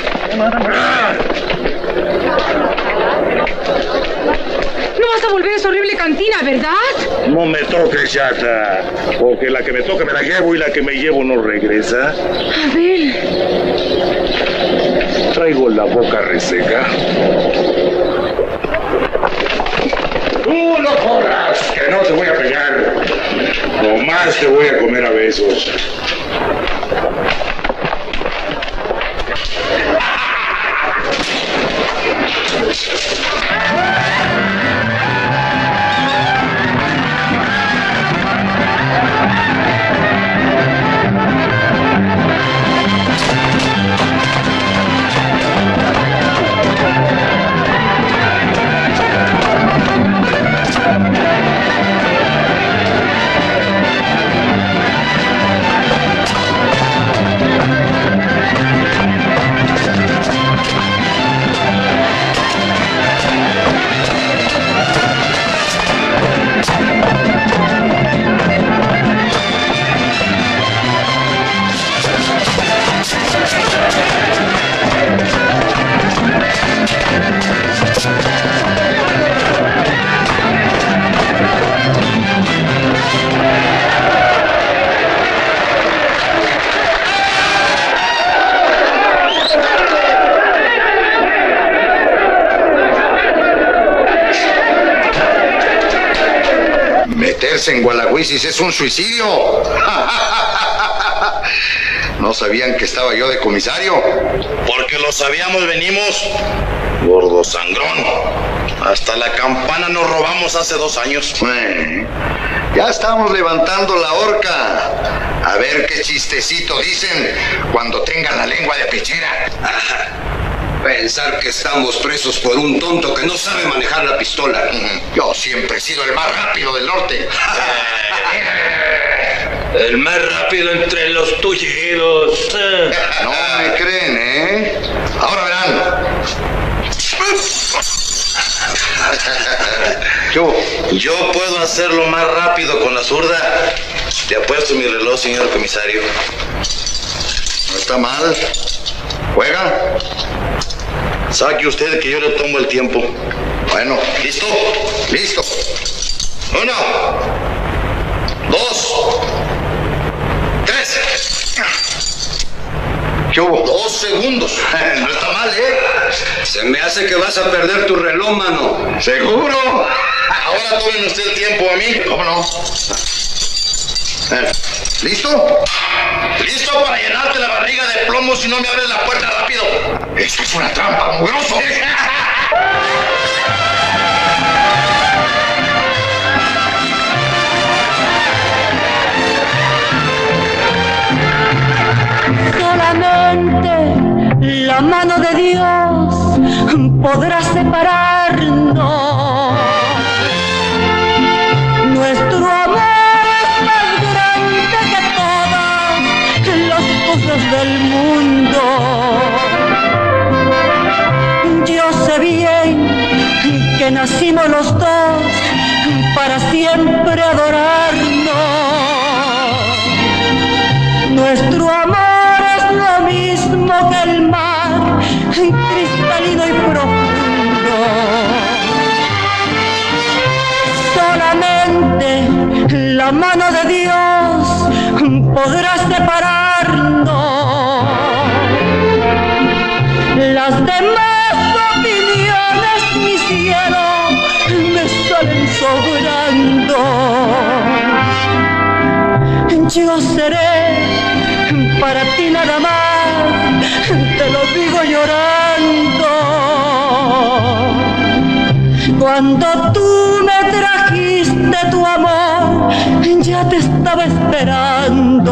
No vas a volver a esa horrible cantina, ¿verdad? No me toques, chata, porque la que me toca me la llevo y la que me llevo no regresa. Abel. Traigo la boca reseca. ¡Tú no corras! Que no te voy a pegar. Nomás te voy a comer a besos. Meterse en Gualagüisis es un suicidio. ¿No sabían que estaba yo de comisario? Porque lo sabíamos, venimos. Gordo sangrón. Hasta la campana nos robamos hace 2 años. Ya estamos levantando la horca. A ver qué chistecito dicen cuando tengan la lengua de pechera. Pensar que estamos presos por un tonto que no sabe manejar la pistola. Yo siempre he sido el más rápido del norte. El más rápido entre los tullidos. No me creen, ¿eh? Ahora verán. Yo puedo hacerlo más rápido con la zurda. Le apuesto mi reloj, señor comisario. está mal. ¿Juega? Saque usted que yo le tomo el tiempo. Bueno, ¿listo? Listo. 1, 2, 3. ¿Qué hubo? 2 segundos. No está mal, ¿eh? Se me hace que vas a perder tu reloj, mano. ¿Seguro? Ahora tomen usted el tiempo a mí. ¿Cómo no? ¿Listo? ¿Listo para llenarte la barriga de plomo si no me abres la puerta rápido? Esto es una trampa, mugroso. Solamente la mano de Dios podrá separarnos. Nuestro amor es más grande que todas las cosas del mundo. Yo sé bien que nacimos los dos para siempre adorarnos. Nuestro amor es lo mismo que el mar, cristalino y profundo. Solamente la mano de Dios podrá separarnos. Las demás opiniones, mi cielo, me salen sobrando. Yo seré para ti nada más, te lo digo llorando. Cuando tú me trajiste tu amor, ya te estaba esperando.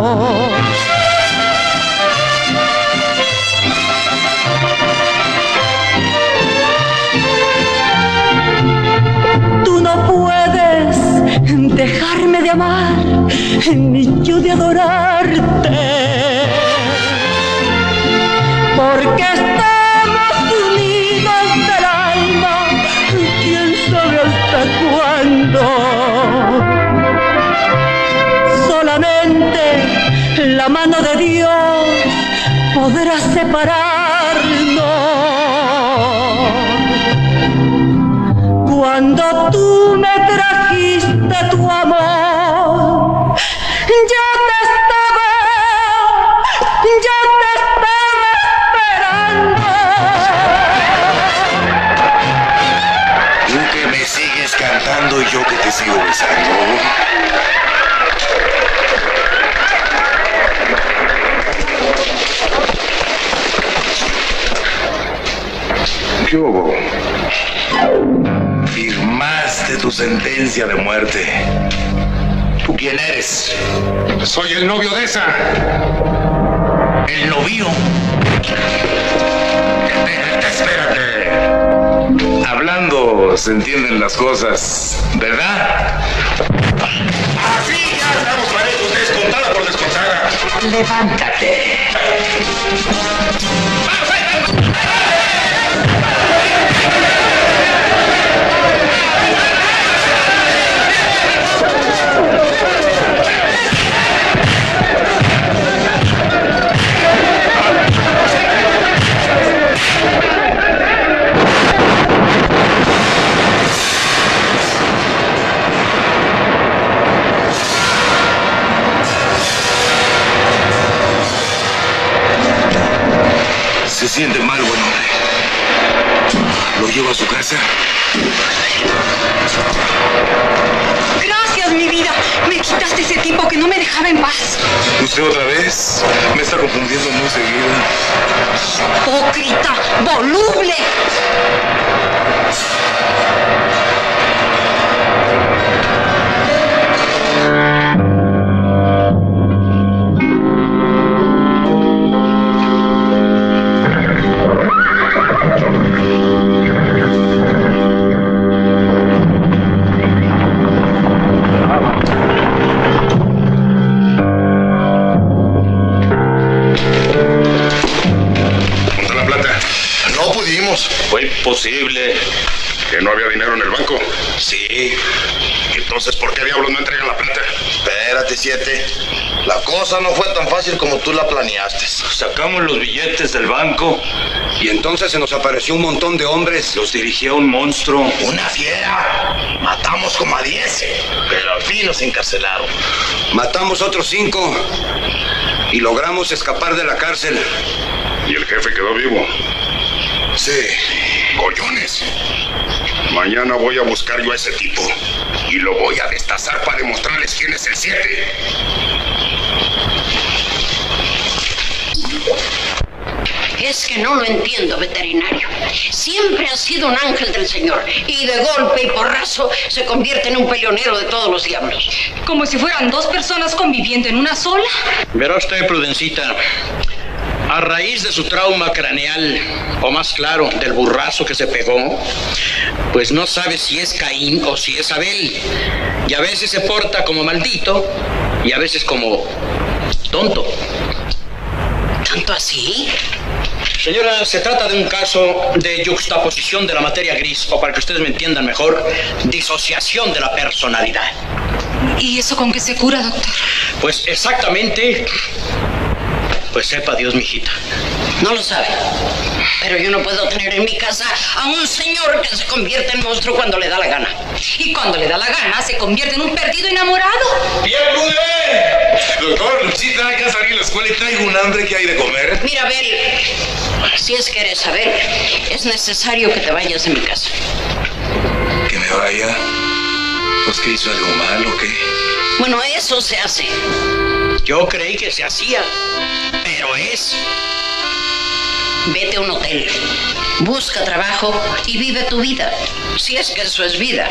Tú no puedes dejarme de amar, ni yo de adorarte, porque estamos unidos del alma, quién sabe hasta cuándo. Solamente la mano de Dios podrá separarnos. Cuando tú me trajiste tu amor, yo te estaba esperando. Tú que me sigues cantando y yo que te sigo besando. ¿Qué hubo? Firmaste tu sentencia de muerte. ¿Tú quién eres? Soy el novio de esa. ¿El novio? Espérate. Hablando se entienden las cosas, ¿verdad? Así ya estamos parejos, descontada por descontada. Levántate. Se siente mal, buen hombre. ¿Lo llevo a su casa? Gracias, mi vida. Me quitaste ese tipo que no me dejaba en paz. ¿Usted otra vez? Me está confundiendo muy seguido. Hipócrita, voluble. Fue imposible. ¿Que no había dinero en el banco? Sí. Entonces, ¿por qué diablos no entregan la plata? Espérate, 7. La cosa no fue tan fácil como tú la planeaste. Sacamos los billetes del banco y entonces se nos apareció un montón de hombres. Los dirigía un monstruo. Una fiera. Matamos como a 10, pero al fin nos encarcelaron. Matamos otros 5 y logramos escapar de la cárcel. ¿Y el jefe quedó vivo? Sí. ¡Collones! Mañana voy a buscar yo a ese tipo y lo voy a destazar para demostrarles quién es el 7. Es que no lo entiendo, veterinario. Siempre ha sido un ángel del Señor y de golpe y porrazo se convierte en un peleonero de todos los diablos. Como si fueran 2 personas conviviendo en una sola. Verá usted, Prudencita, a raíz de su trauma craneal, o más claro, del burrazo que se pegó, pues no sabe si es Caín o si es Abel. Y a veces se porta como maldito y a veces como tonto. ¿Tanto así? Señora, se trata de un caso de yuxtaposición de la materia gris, o para que ustedes me entiendan mejor, disociación de la personalidad. ¿Y eso con qué se cura, doctor? Pues exactamente, pues sepa Dios, mijita. No lo sabe. Pero yo no puedo tener en mi casa a un señor que se convierte en monstruo cuando le da la gana. Y cuando le da la gana, se convierte en un perdido enamorado. ¡Bien, Rude! Doctor, Luchita, ya salí de la escuela y traigo un hambre que hay de comer. Mira, Abel, si es que eres Abel, es necesario que te vayas de mi casa. ¿Que me vaya? ¿Pues que hizo algo malo o qué? Bueno, eso se hace. Yo creí que se hacía, pero es. Vete a un hotel, busca trabajo y vive tu vida, si es que eso es vida.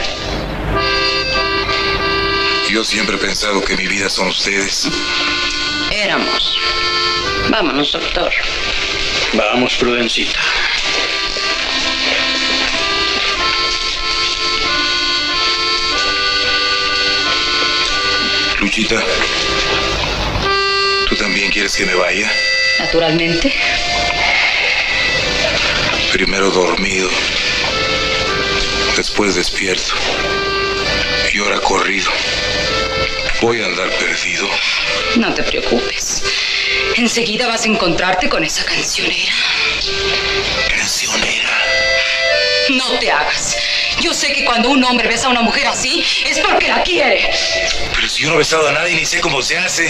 Yo siempre he pensado que mi vida son ustedes. Éramos. Vámonos, doctor. Vamos, Prudencita. Luchita, ¿tú también quieres que me vaya? Naturalmente. Primero dormido, después despierto y ahora corrido. Voy a andar perdido. No te preocupes. Enseguida vas a encontrarte con esa cancionera. ¿Cancionera? No te hagas. Yo sé que cuando un hombre besa a una mujer así, es porque la quiere. Pero si yo no he besado a nadie ni sé cómo se hace.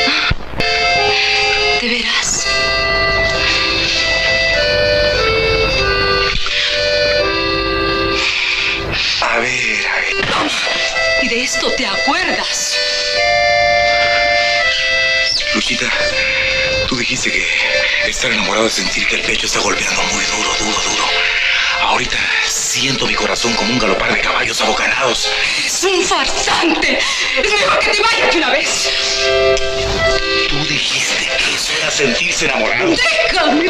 ¿De veras? A ver. ¿Y de esto te acuerdas? Luchita, tú dijiste que estar enamorado es sentir que el pecho está golpeando muy duro. Ahorita siento mi corazón como un galopar de caballos abocanados. ¡Es un farsante! ¡Es mejor que te vayas de una vez! Tú dijiste que eso era sentirse enamorado. ¡Déjame!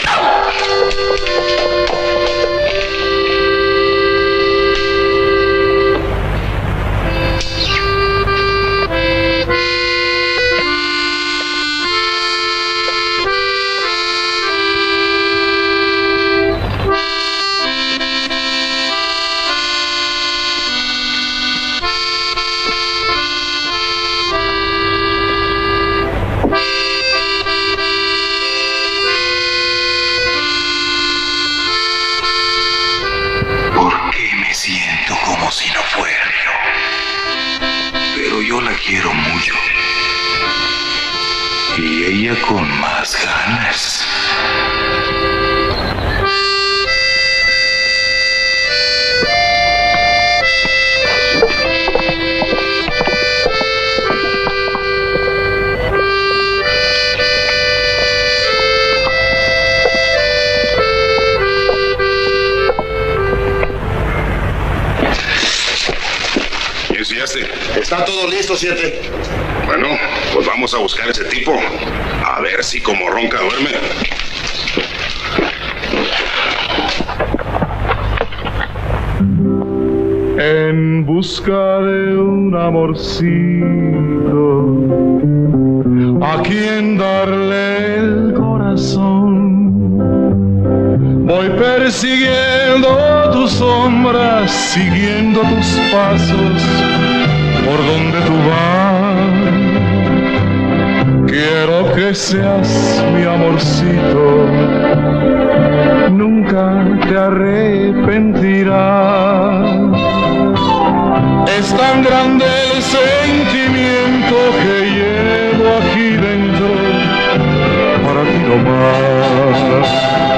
Si no fuera yo. Pero yo la quiero mucho. Y ella con más ganas. Está todo listo, 7. Bueno, pues vamos a buscar a ese tipo. A ver si como ronca duerme. En busca de un amorcito, a quien darle el corazón. Voy persiguiendo tus sombras, siguiendo tus pasos, por donde tú vas. quiero que seas mi amorcito, nunca te arrepentirás. Es tan grande el sentimiento que llevo aquí dentro, para ti nomás.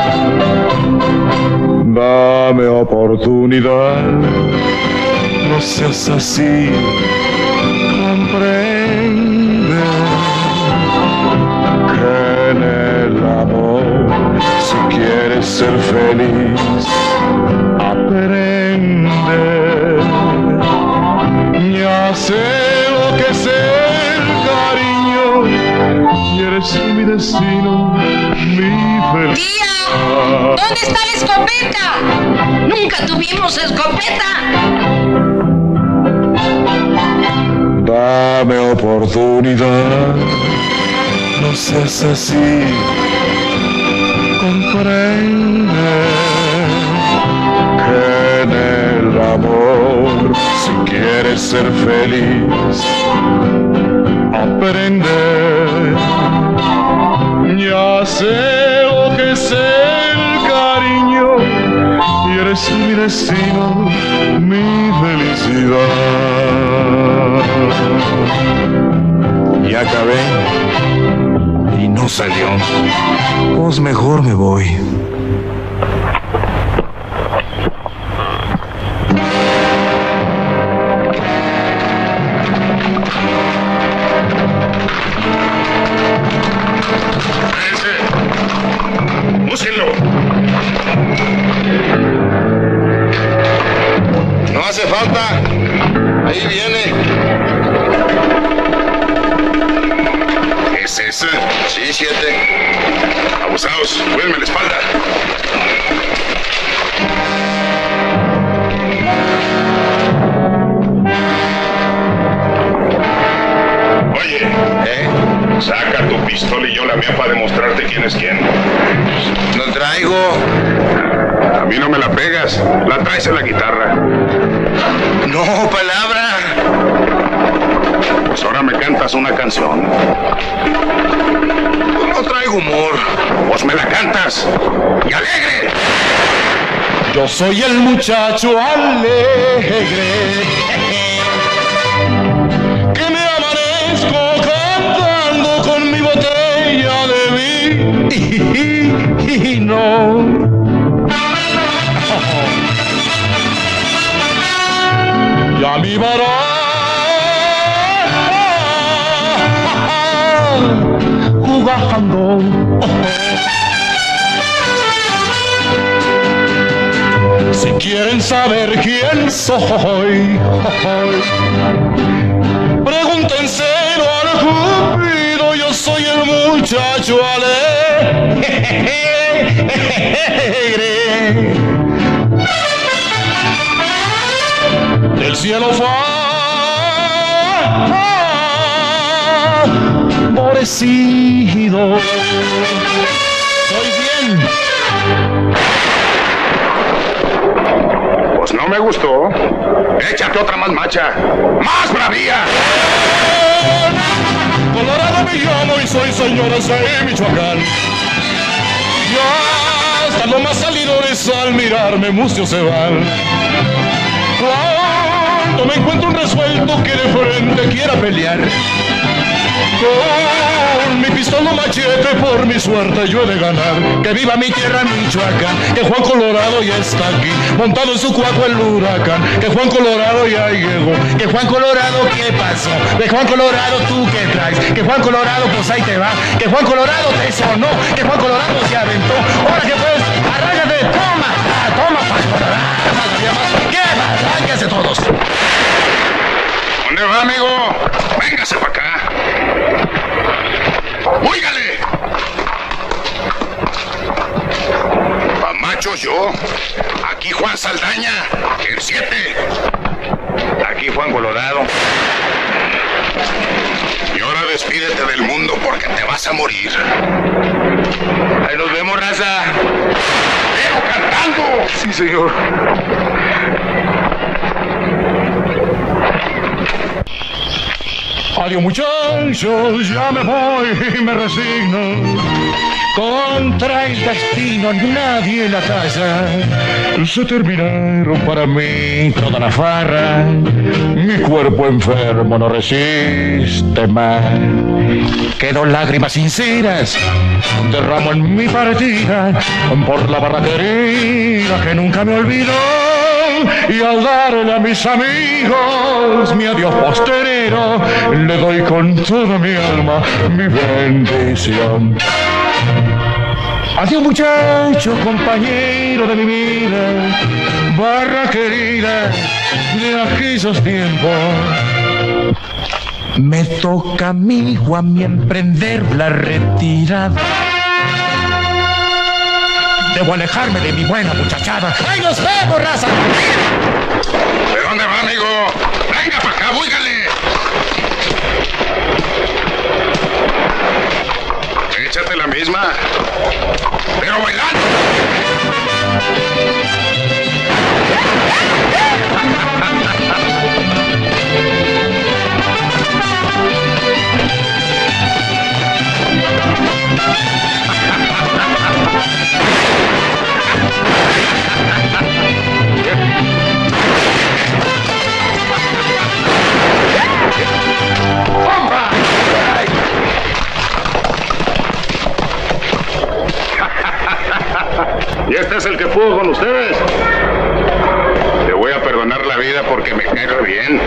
Dame oportunidad, no seas así, comprende que en el amor, si quieres ser feliz, aprende. Ya sé lo que es el cariño y eres mi destino, mi felicidad. ¡Tía! ¿Dónde está la escopeta? ¡Nunca tuvimos escopeta! Dame oportunidad, no seas así, comprende que en el amor, si quieres ser feliz, aprende. Ya sé lo que es el cariño y eres mi destino, mi felicidad. Y acabé y no salió. Pues mejor me voy. ¡Úsenlo! No hace falta. Ahí viene. ¿Es ese? Sí, 7. Abusados, cuídenme la espalda. Oye, saca tu pistola y yo la mía para demostrarte quién es quién. No traigo. A mí no me la pegas, la traes en la guitarra. No, palabra. Pues ahora me cantas una canción. No traigo humor. Pues me la cantas. ¡Y alegre! Yo soy el muchacho alegre que me amanezco cantando con mi botella de vino. Ya mi baraja jugando. Si quieren saber quién soy, pregúntenselo al Cupido. Yo soy el muchacho alegre. Del cielo favorecido. Soy bien. Pues no me gustó. Échate otra más macha. ¡Más bravía! Colorado me llamo y soy señora de Michoacán. Ya hasta los más salidores al mirarme mucios se van. Cuando me encuentro un resuelto que de frente quiera pelear, con mi pistola machete por mi suerte yo he de ganar. Que viva mi tierra Michoacán, que Juan Colorado ya está aquí, montado en su cuaco el huracán. Que Juan Colorado ya llegó. Que Juan Colorado, ¿qué pasó? Que Juan Colorado, ¿tú qué traes? Que Juan Colorado, pues ahí te va. Que Juan Colorado te sonó. Que Juan Colorado se aventó. Ahora que pues, arráncate, toma, toma, Juan Colorado. ¿Qué? Arránquense todos. ¿Dónde va, amigo? Véngase para acá. ¡Óigale! Pa' machos yo. Aquí Juan Saldaña, el 7. Aquí Juan Colorado. Y ahora despídete del mundo porque te vas a morir. Ahí nos vemos, raza. ¡Pero cantando! Sí, señor. Adiós muchachos, ya me voy y me resigno. Contra el destino nadie en la casa. Se terminaron para mí toda la farra. Mi cuerpo enfermo no resiste más. Quedo lágrimas sinceras, derramo en mi partida por la barra querida que nunca me olvidó. Y al darle a mis amigos mi adiós posterero, le doy con toda mi alma mi bendición. Adiós muchacho, compañero de mi vida, barra querida de aquellos tiempos. Me toca, amigo, a mí emprender la retirada. Debo alejarme de mi buena muchachada. ¡Ahí nos vemos, raza! ¿De dónde va, amigo? Venga para acá, búscale. Échate la misma, pero bailando. ¿Y este es el que pudo con ustedes? Le voy a perdonar la vida porque me cae re bien.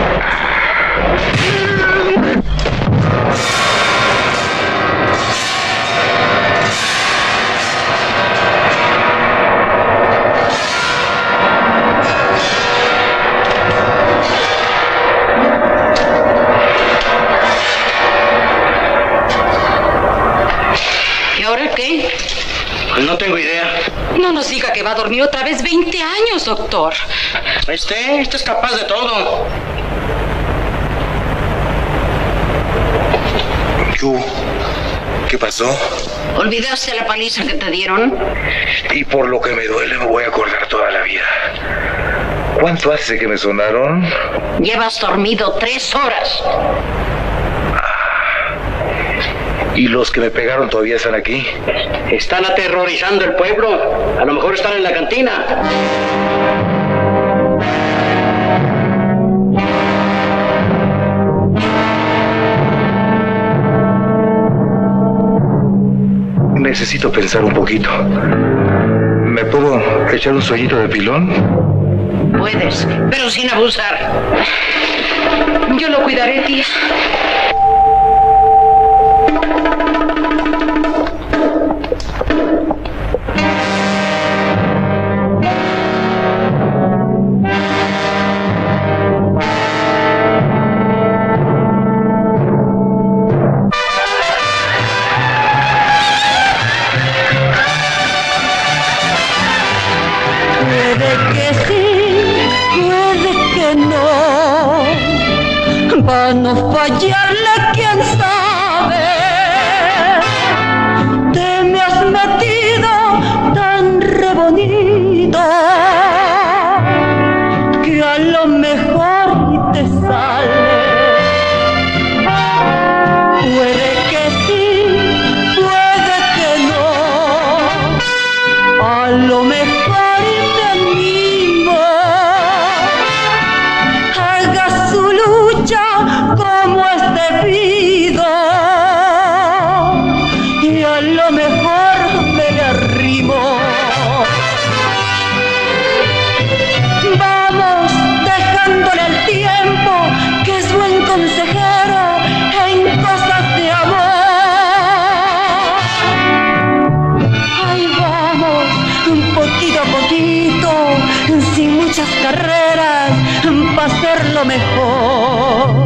¿Y ahora qué? Pues no tengo idea. No nos diga que va a dormir otra vez 20 años, doctor. Este es capaz de todo. ¿Qué pasó? ¿Olvidaste la paliza que te dieron? Y por lo que me duele me voy a acordar toda la vida. ¿Cuánto hace que me sonaron? Llevas dormido 3 horas. ¿Y los que me pegaron todavía están aquí? Están aterrorizando el pueblo. A lo mejor están en la cantina. Necesito pensar un poquito. ¿Me puedo echar un sueñito de pilón? Puedes, pero sin abusar. Yo lo cuidaré, tía. para no fallarle, quién sabe. Te me has metido tan re bonito que a lo mejor te sale. Puede que sí, puede que no, a lo mejor te mimo. Haga su lucha como es debido y a lo mejor me le arrimo. Vamos dejándole al tiempo, que es buen consejero en cosas de amor. Ahí vamos, poquito a poquito, sin muchas carreras, para hacerlo mejor.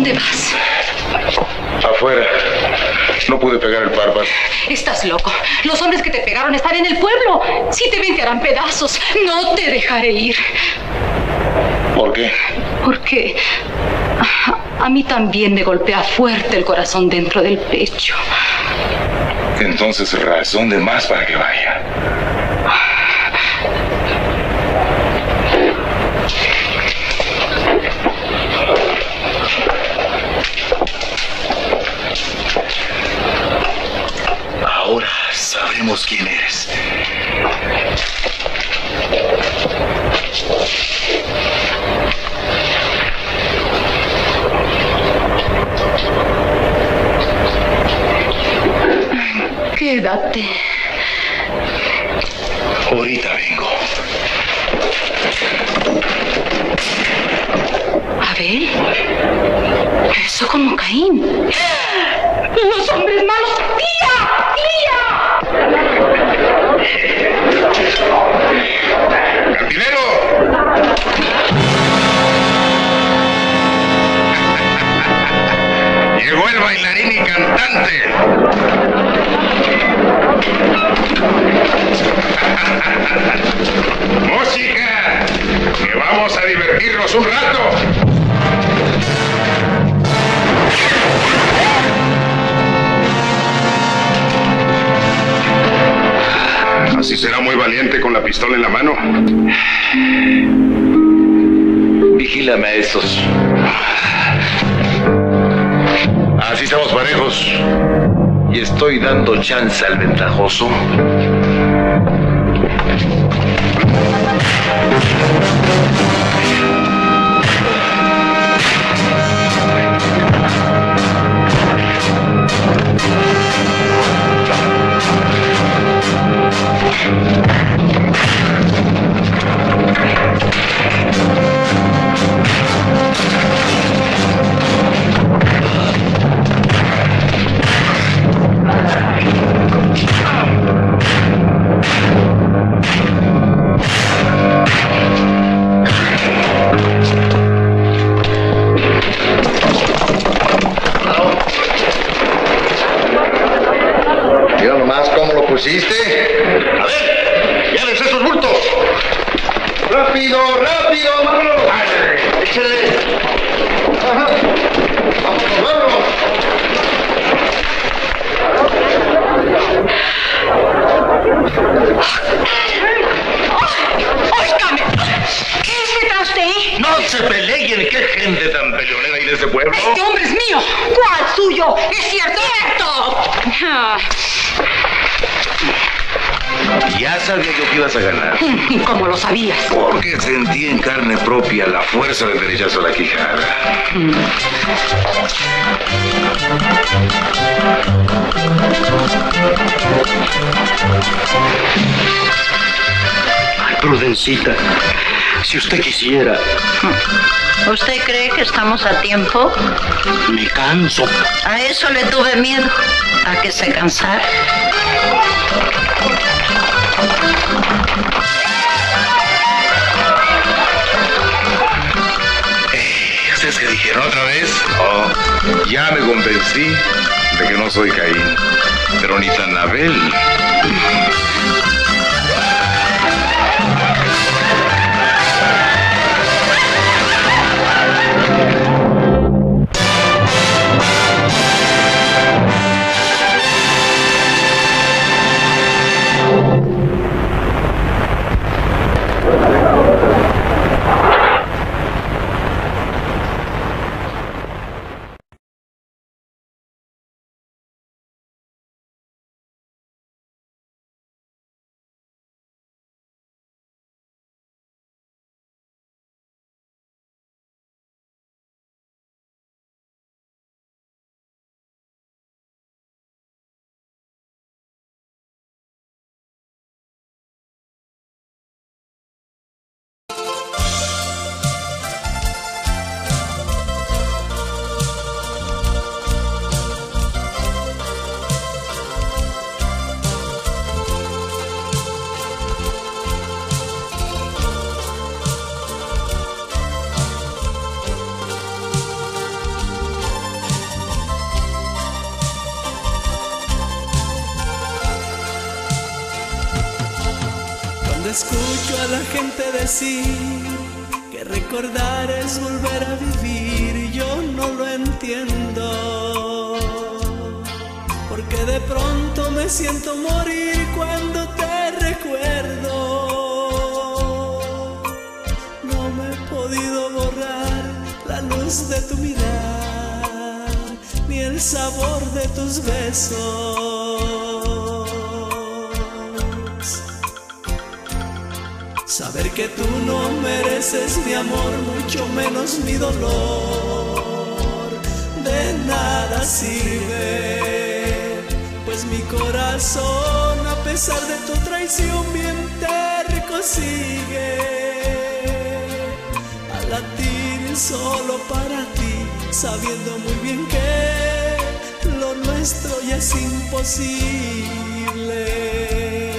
dónde vas? Afuera. No pude pegar el párpado. Estás loco. Los hombres que te pegaron están en el pueblo. Si te ven te harán pedazos. No te dejaré ir. ¿Por qué? Porque a mí también me golpea fuerte el corazón dentro del pecho. Entonces razón de más para que vaya. Ahora sabremos quién eres. Quédate. Ahorita vengo. Abel. Eso como Caín. ¡Los hombres malos! ¡Tía! ¡Cantinero! Llegó el bailarín y cantante. ¡Música! ¡Que vamos a divertirnos un rato! ¿Así será muy valiente con la pistola en la mano? Vigílame a estos. Así estamos parejos. Y estoy dando chance al ventajoso. Mira nomás cómo lo pusiste. A ver, ya ves esos bultos. ¡Rápido, rápido! ¡Vámonos! Échale. Ajá. ¡Vámonos, vámonos! ¡Óigame! ¿Qué es detrás de? No se peleen. ¿Qué gente tan peleonera hay en ese pueblo? ¡Este hombre es mío! ¿Cuál suyo? ¡Es cierto! Ya sabía yo que ibas a ganar. ¿Cómo lo sabías? Porque sentí en carne propia la fuerza del derechazo a la quijada. Ay, Prudencita, si usted quisiera. ¿Usted cree que estamos a tiempo? Me canso. A eso le tuve miedo, a que se cansara. ¿Ustedes qué dijeron otra vez? Oh, ya me convencí de que no soy Caín, pero ni tan Abel. Escucho a la gente decir que recordar es volver a vivir y yo no lo entiendo, porque de pronto me siento morir cuando te recuerdo. No me he podido borrar la luz de tu mirar, ni el sabor de tus besos. Saber que tú no mereces mi amor, mucho menos mi dolor, de nada sirve, pues mi corazón, a pesar de tu traición, bien terco sigue a latir solo para ti, sabiendo muy bien que lo nuestro ya es imposible.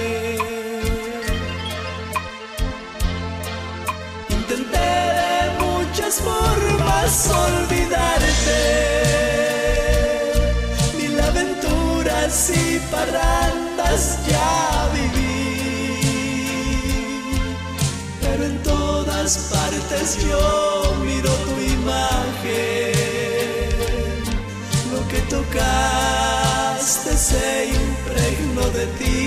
Intenté de muchas formas olvidarte, mil aventuras y parrandas ya viví, pero en todas partes yo miro tu imagen. Lo que tocaste se impregnó de ti.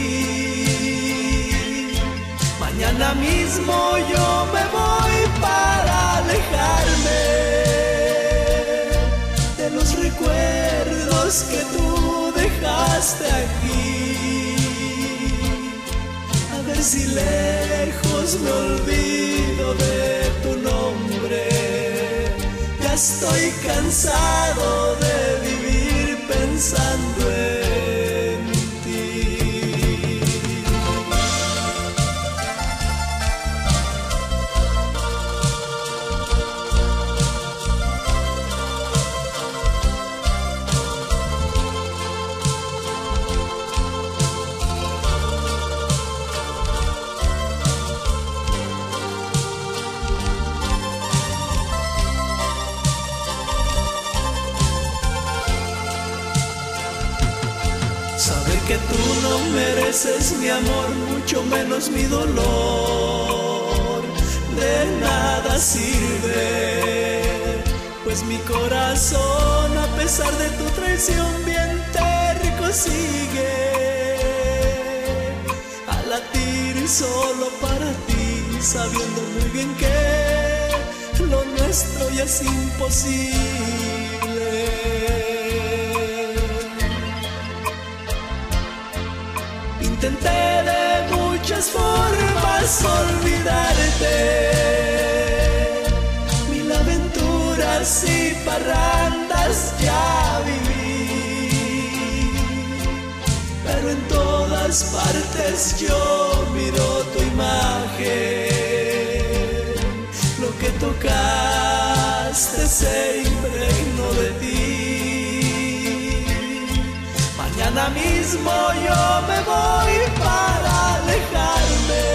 Mañana mismo yo me voy para alejarme de los recuerdos que tú dejaste aquí. A ver si lejos me olvido de tu nombre. Ya estoy cansado de vivir pensando en ti. Saber que tú no mereces mi amor, mucho menos mi dolor, de nada sirve, pues mi corazón, a pesar de tu traición, bien terco sigue a latir solo para ti, sabiendo muy bien que lo nuestro ya es imposible. Intenté de muchas formas olvidarte, mil aventuras y parrandas ya viví, pero en todas partes yo miro tu imagen. Lo que tocaste se impregnó de ti. Mañana mismo yo me voy para alejarme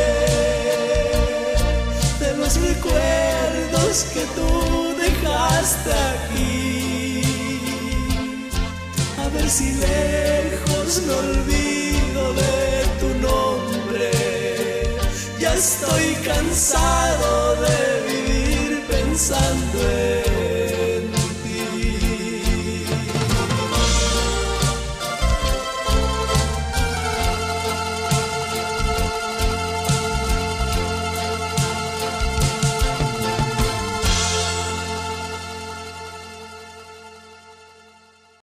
de los recuerdos que tú dejaste aquí. A ver si lejos me olvido de tu nombre. Ya estoy cansado de vivir pensando en